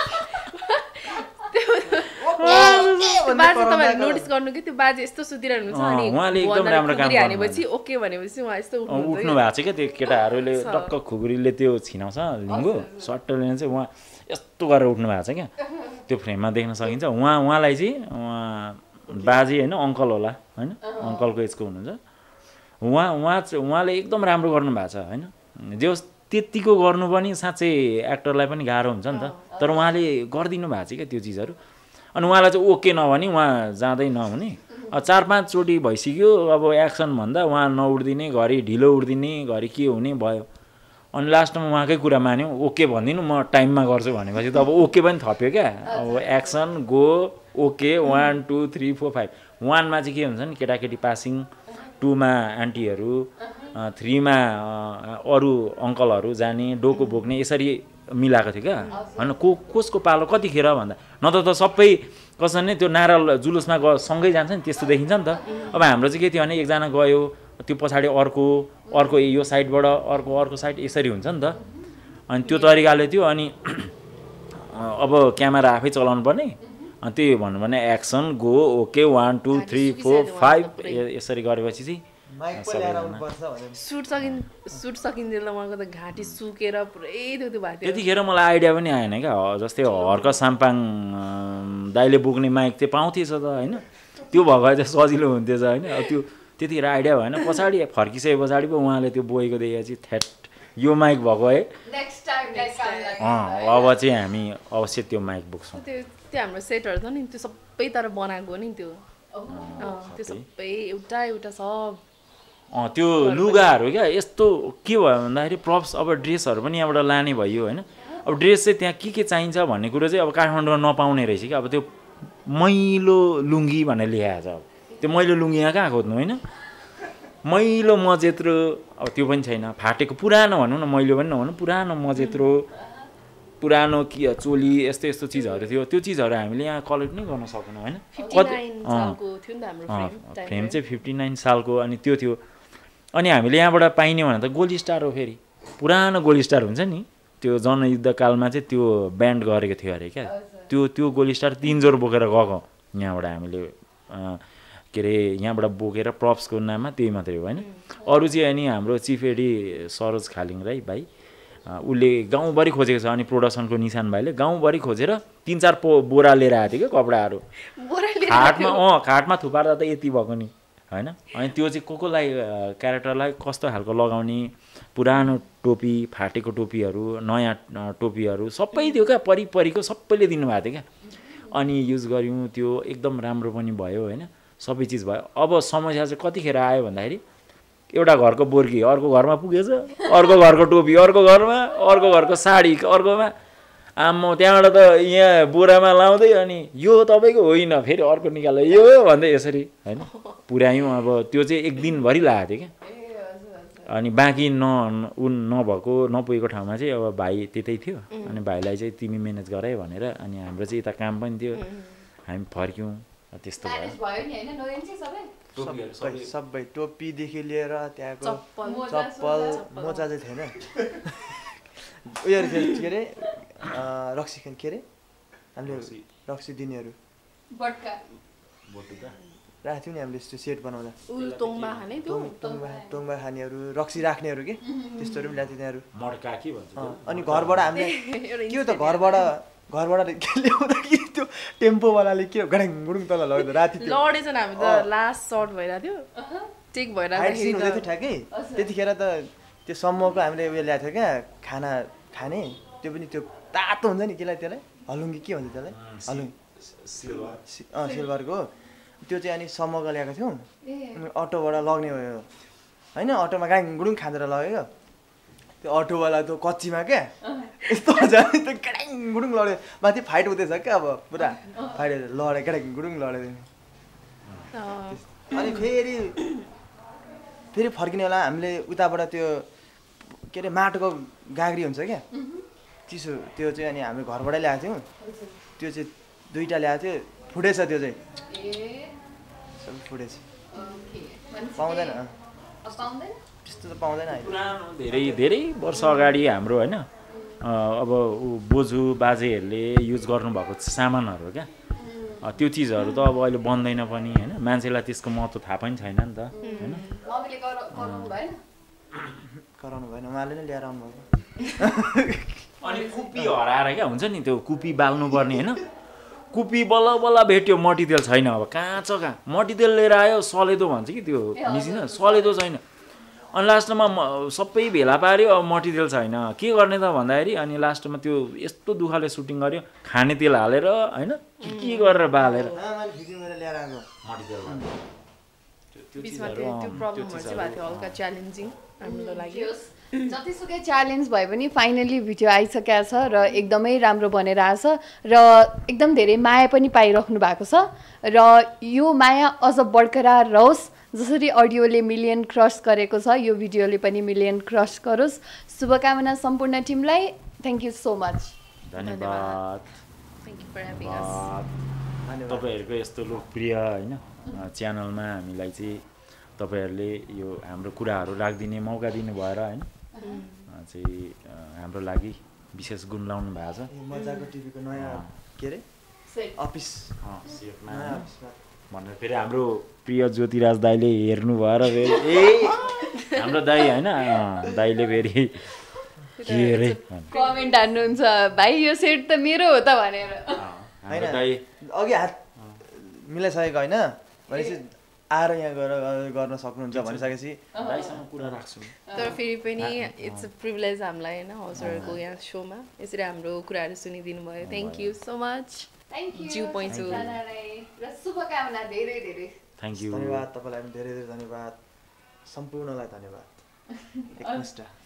बाजे तपाईँले नोटिस गर्नु कि त्यो बाजे यस्तो सुतिरहनु हुन्छ अनि उहाँले एकदम राम्रो काम हानेपछि ओके भनेपछि उहाँ यस्तो उठ्नु भएको छ क्या त्यो केटाहरूले टक्क खुकुरीले त्यो छिनाउँछ लिङ्गो सट्टले चाहिँ उहाँ यस्तो गरेर उठ्नु भएको छ क्या त्यो फ्रेममा देख्न सकिन्छ उहाँ उहाँलाई चाहिँ उहाँ बाजे होइन अङ्कल होला होइन अङ्कलको एजको हुनुहुन्छ उहाँ उहाँ उहाँले एकदम राम्रो गर्नु भएको छ होइन जे होस् त्यतिको गर्नु पनि साँच्चै एक्टरलाई पनि गाह्रो हुन्छ नि त तर उहाँले गरिदिनु भएको छ क्या त्यो चिजहरू अनि उहाँलाई चाहिँ ओके नभनी उहाँ जाँदै नहुने चार पाँचचोटि भइसक्यो अब एक्सन भन्दा उहाँ नउठ्दिने घरि ढिलो उठ्दिने घरि के हुने भयो अनि लास्टमा उहाँकै कुरा मान्यो ओके भनिदिनु म टाइममा गर्छु भनेपछि त अब ओके पनि थप्यो क्या अब action go okay one two three four five वानमा चाहिँ के हुन्छ नि केटाकेटी पासिङ टूमा आन्टीहरू थ्रीमा अरू अङ्कलहरू जाने डोको बोक्ने यसरी मिलाएको थियो क्या होइन को कसको पालो कतिखेर भन्दा नत्र त सबै कसरी नै त्यो नारा जुलुसमा ग सँगै जान्छ नि त्यस्तो देखिन्छ नि त अब हाम्रो चाहिँ के थियो भने एकजना गयो त्यो पछाडि अर्को अर्को यो साइडबाट अर्को अर्को साइड यसरी हुन्छ नि त अनि त्यो तरिकाले थियो अनि अब क्यामेरा आफै चलाउनु पर्ने अनि त्यही भन्नु भने action go okay one two three four five यसरी गरेपछि चाहिँ सुट सकिन् सुट सकिन्जेल उहाँको त घाँटी सुकेर पुरै त्यो त्यो भएको थियो त्यतिखेर मलाई आइडिया पनि आएन क्या जस्तै हर्क साम्पाङ दाइले बोक्ने माइक चाहिँ पाउँथेछ त होइन त्यो भएको भए चाहिँ सजिलो हुन्थेछ होइन अब त्यो त्यतिखेर आइडिया भएन पछाडि फर्किसके पछाडि पो उहाँले त्यो बोकेको देखेपछि थ्याट यो माइक भएको है अब चाहिँ हामी अवश्य त्यो माइक बोक्छौँ त्यो त्यो हाम्रो सेटहरू छ नि त्यो सबै तर बनाएको नि त्यो त्यो सबै एउटा एउटा सब अँ त्यो लुगाहरू क्या यस्तो के भयो भन्दाखेरि प्रप्स अब ड्रेसहरू पनि यहाँबाट लाने भयो होइन अब ड्रेस चाहिँ त्यहाँ के के चाहिन्छ भन्ने कुरो चाहिँ अब काठमाडौँमा नपाउने रहेछ कि अब त्यो मैलो लुङ्गी भनेर लेखाएको छ अब त्यो मैलो लुङ्गी यहाँ कहाँ खोज्नु होइन मैलो मजेत्रो अब त्यो पनि छैन फाटेको पुरानो भनौँ न मैलो पनि नभनौँ पुरानो मजेत्रो पुरानो कि चोली यस्तो यस्तो चिजहरू थियो त्यो चिजहरू हामीले यहाँ कलेक्ट नै गर्न सकेनौँ होइन फ्रेम चाहिँ फिफ्टी नाइन सालको अनि त्यो थियो अनि हामीले यहाँबाट पाइने भने त गोल्ड स्टार हो फेरि पुरानो गोल्ड स्टार हुन्छ नि त्यो जनयुद्धकालमा चाहिँ त्यो ब्यान्ड गरेको थियो अरे क्या त्यो त्यो गोल्ड स्टार तिन जोर बोकेर गएको यहाँबाट हामीले के अरे यहाँबाट बोकेर प्रप्सको नाममा त्यही मात्रै हो होइन अरू चाहिँ अनि हाम्रो चिफ एडी सरोज खालिङ राई भाइ उसले गाउँभरि खोजेको छ अनि प्रोडक्सनको निशान भाइले गाउँभरि खोजेर तिन चार पो बोरा लिएर आएको थियो क्या कपडाहरू खाटमा अँ खाटमा थुपार्दा त यति भएको नि होइन अनि त्यो चाहिँ को कोलाई क्यारेक्टरलाई कस्तो खालको लगाउने पुरानो टोपी फाटेको टोपीहरू नयाँ टोपीहरू सबै थियो क्या परिपरिको सबैले दिनुभएको थियो क्या अनि युज गऱ्यौँ त्यो एकदम राम्रो पनि भयो होइन सबै चिज भयो अब समस्या चाहिँ कतिखेर आयो भन्दाखेरि एउटा घरको बोर्की अर्को घरमा पुगेछ अर्को घरको टोपी अर्को घरमा अर्को घरको साडी अर्कोमा आम्मा त्यहाँबाट त यहाँ बोरामा लाउँदै अनि यो तपाईँको होइन फेरि अर्को निकाल्यो यो भन्दै यसरी होइन पुर्यायौँ अब त्यो चाहिँ एक दिनभरि लागेको थियो क्या अनि बाँकी न उ नभएको नपुगेको ठाउँमा चाहिँ अब भाइ त्यतै थियो अनि भाइलाई चाहिँ तिमी म्यानेज गरे भनेर अनि हाम्रो चाहिँ यता काम पनि थियो हामी फर्क्यौँ त्यस्तो भयो सबै सबै टोपीदेखि लिएर त्यहाँको चप्पल मोजा चाहिँ थिएन उयोहरू थियो के अरे रक्सी खान के अरे हामीले रक्सी दिनेहरू राखेको थियौँ नि हामीले यस्तो सेट बनाउँदा टोङबा खानेहरू रक्सी राख्नेहरू के त्यस्तोहरू पनि ल्याएको थियो त्यहाँहरू अनि घरबाट हामीले के हो त घरबाट घरबाट के ल्याउँदा कि त्यो टेम्पोवालाले के गडाङ गुडुङ तल लग्यो राति लडेछ नि हामी त लास्ट सर्ट भइरहेको थियो टेक भइरहेको थियो ठ्याक्कै त्यतिखेर त त्यो सम्मको हामीले उयो ल्याएको थियो क्या खाना खाने त्यो पनि त्यो तातो हुन्छ नि केलाई त्यसलाई हलुङ्गी के भन्छ त्यसलाई हलुङ अँ सिल्भरको त्यो चाहिँ अनि सम्मको ल्याएको थियौँ अटोबाट लग्ने भयो होइन अटोमा गाङ गुडुङ खाँदेर लगेको त्यो अटोवाला त्यो कच्चीमा क्या यस्तो जाने त्यो गडाङ गुडुङ लड्यो माथि फाइट हुँदैछ क्या अब पुरा फाइट लड्यो गडाङ गुडुङ लड्यो अनि फेरि फेरि फर्किने बेला हामीले उताबाट त्यो के अरे माटोको गाग्री हुन्छ क्या चिसो त्यो चाहिँ अनि हामीले घरबाटै ल्याएको थियौँ त्यो चाहिँ दुईवटा ल्याएको थियो फुटेछ त्यो चाहिँ सबै फुटेछ पाउँदैन त्यस्तो त पाउँदैन धेरै धेरै वर्ष अगाडि हाम्रो होइन अब बोजू बाजेहरूले युज गर्नुभएको सामानहरू क्या त्यो चिजहरू त अब अहिले बन्दैन पनि होइन मान्छेलाई त्यसको महत्त्व थाहा पनि छैन नि त होइन कराउनु भएन उहाँले नै ल्याएर आउनुभएको अनि कुपी हराएर क्या हुन्छ नि त्यो कुपी बाल्नुपर्ने होइन कुपी बल्ल बल्ल भेट्यो मट्टितेल छैन अब कहाँ छ कहाँ मट्टितेल लिएर आयो सलेदो भन्छ कि त्यो मिसिन सलेदो छैन अनि लास्टमा सबै भेला पाऱ्यो अब मट्टितेल छैन के गर्ने त भन्दाखेरि अनि लास्टमा त्यो यस्तो दुःखले सुटिङ गर्यो खाने तेल हालेर होइन के गरेर बालेर बिचमा त्यो प्रब्लमहरू चाहिँ भएको थियो हल्का च्यालेन्जिङ हाम्रो लागि जतिसुकै च्यालेन्ज भए पनि फाइनली भिडियो आइसकेको छ र एकदमै राम्रो बनेर आएछ र एकदम धेरै माया पनि पाइराख्नु भएको छ र यो माया अझ बरकरार रहोस्। जसरी अडियोले मिलियन क्रस गरेको छ यो भिडियोले पनि मिलियन क्रस गरोस्। शुभकामना सम्पूर्ण टिमलाई। Thank you so much. धन्यवाद। Thank you for having us. तपाईँहरूको यस्तो लोकप्रिय होइन च्यानलमा हामीलाई चाहिँ तपाईँहरूले यो हाम्रो कुराहरू राखिदिने मौका दिनु भएर होइन चाहिँ हाम्रो लागि विशेष गुण लाउनु भएको छ। मजाको टिभीको नयाँ के अरे अफिस सेटमा भनेर फेरि हाम्रो प्रिय ज्योतिराज दाईले हेर्नु भएर फेरि ए हाम्रो दाई होइन दाईले फेरि के अरे कमेन्ट हान्नुहुन्छ भाइ यो सेट त मेरो हो त भनेर। हाम्रो दाई अघि हात मिलाइसकेको होइन भनेपछि आएर यहाँ गएर गर्न सक्नुहुन्छ भनिसकेपछि दाईसँग कुरा राख्छु। तर फेरि पनि इट्स अ प्रिभिलेज हामीलाई होइन हजुरहरूको यहाँ सोमा यसरी हाम्रो कुराहरू सुनिदिनु भयो। Thank you so much. Thank you जिउ पोइन्ट र शुभकामना धेरै धेरै। थ्याङ्क यू धन्यवाद तपाईँलाई पनि धेरै धेरै धन्यवाद। सम्पूर्णलाई धन्यवाद। एकमुष्ट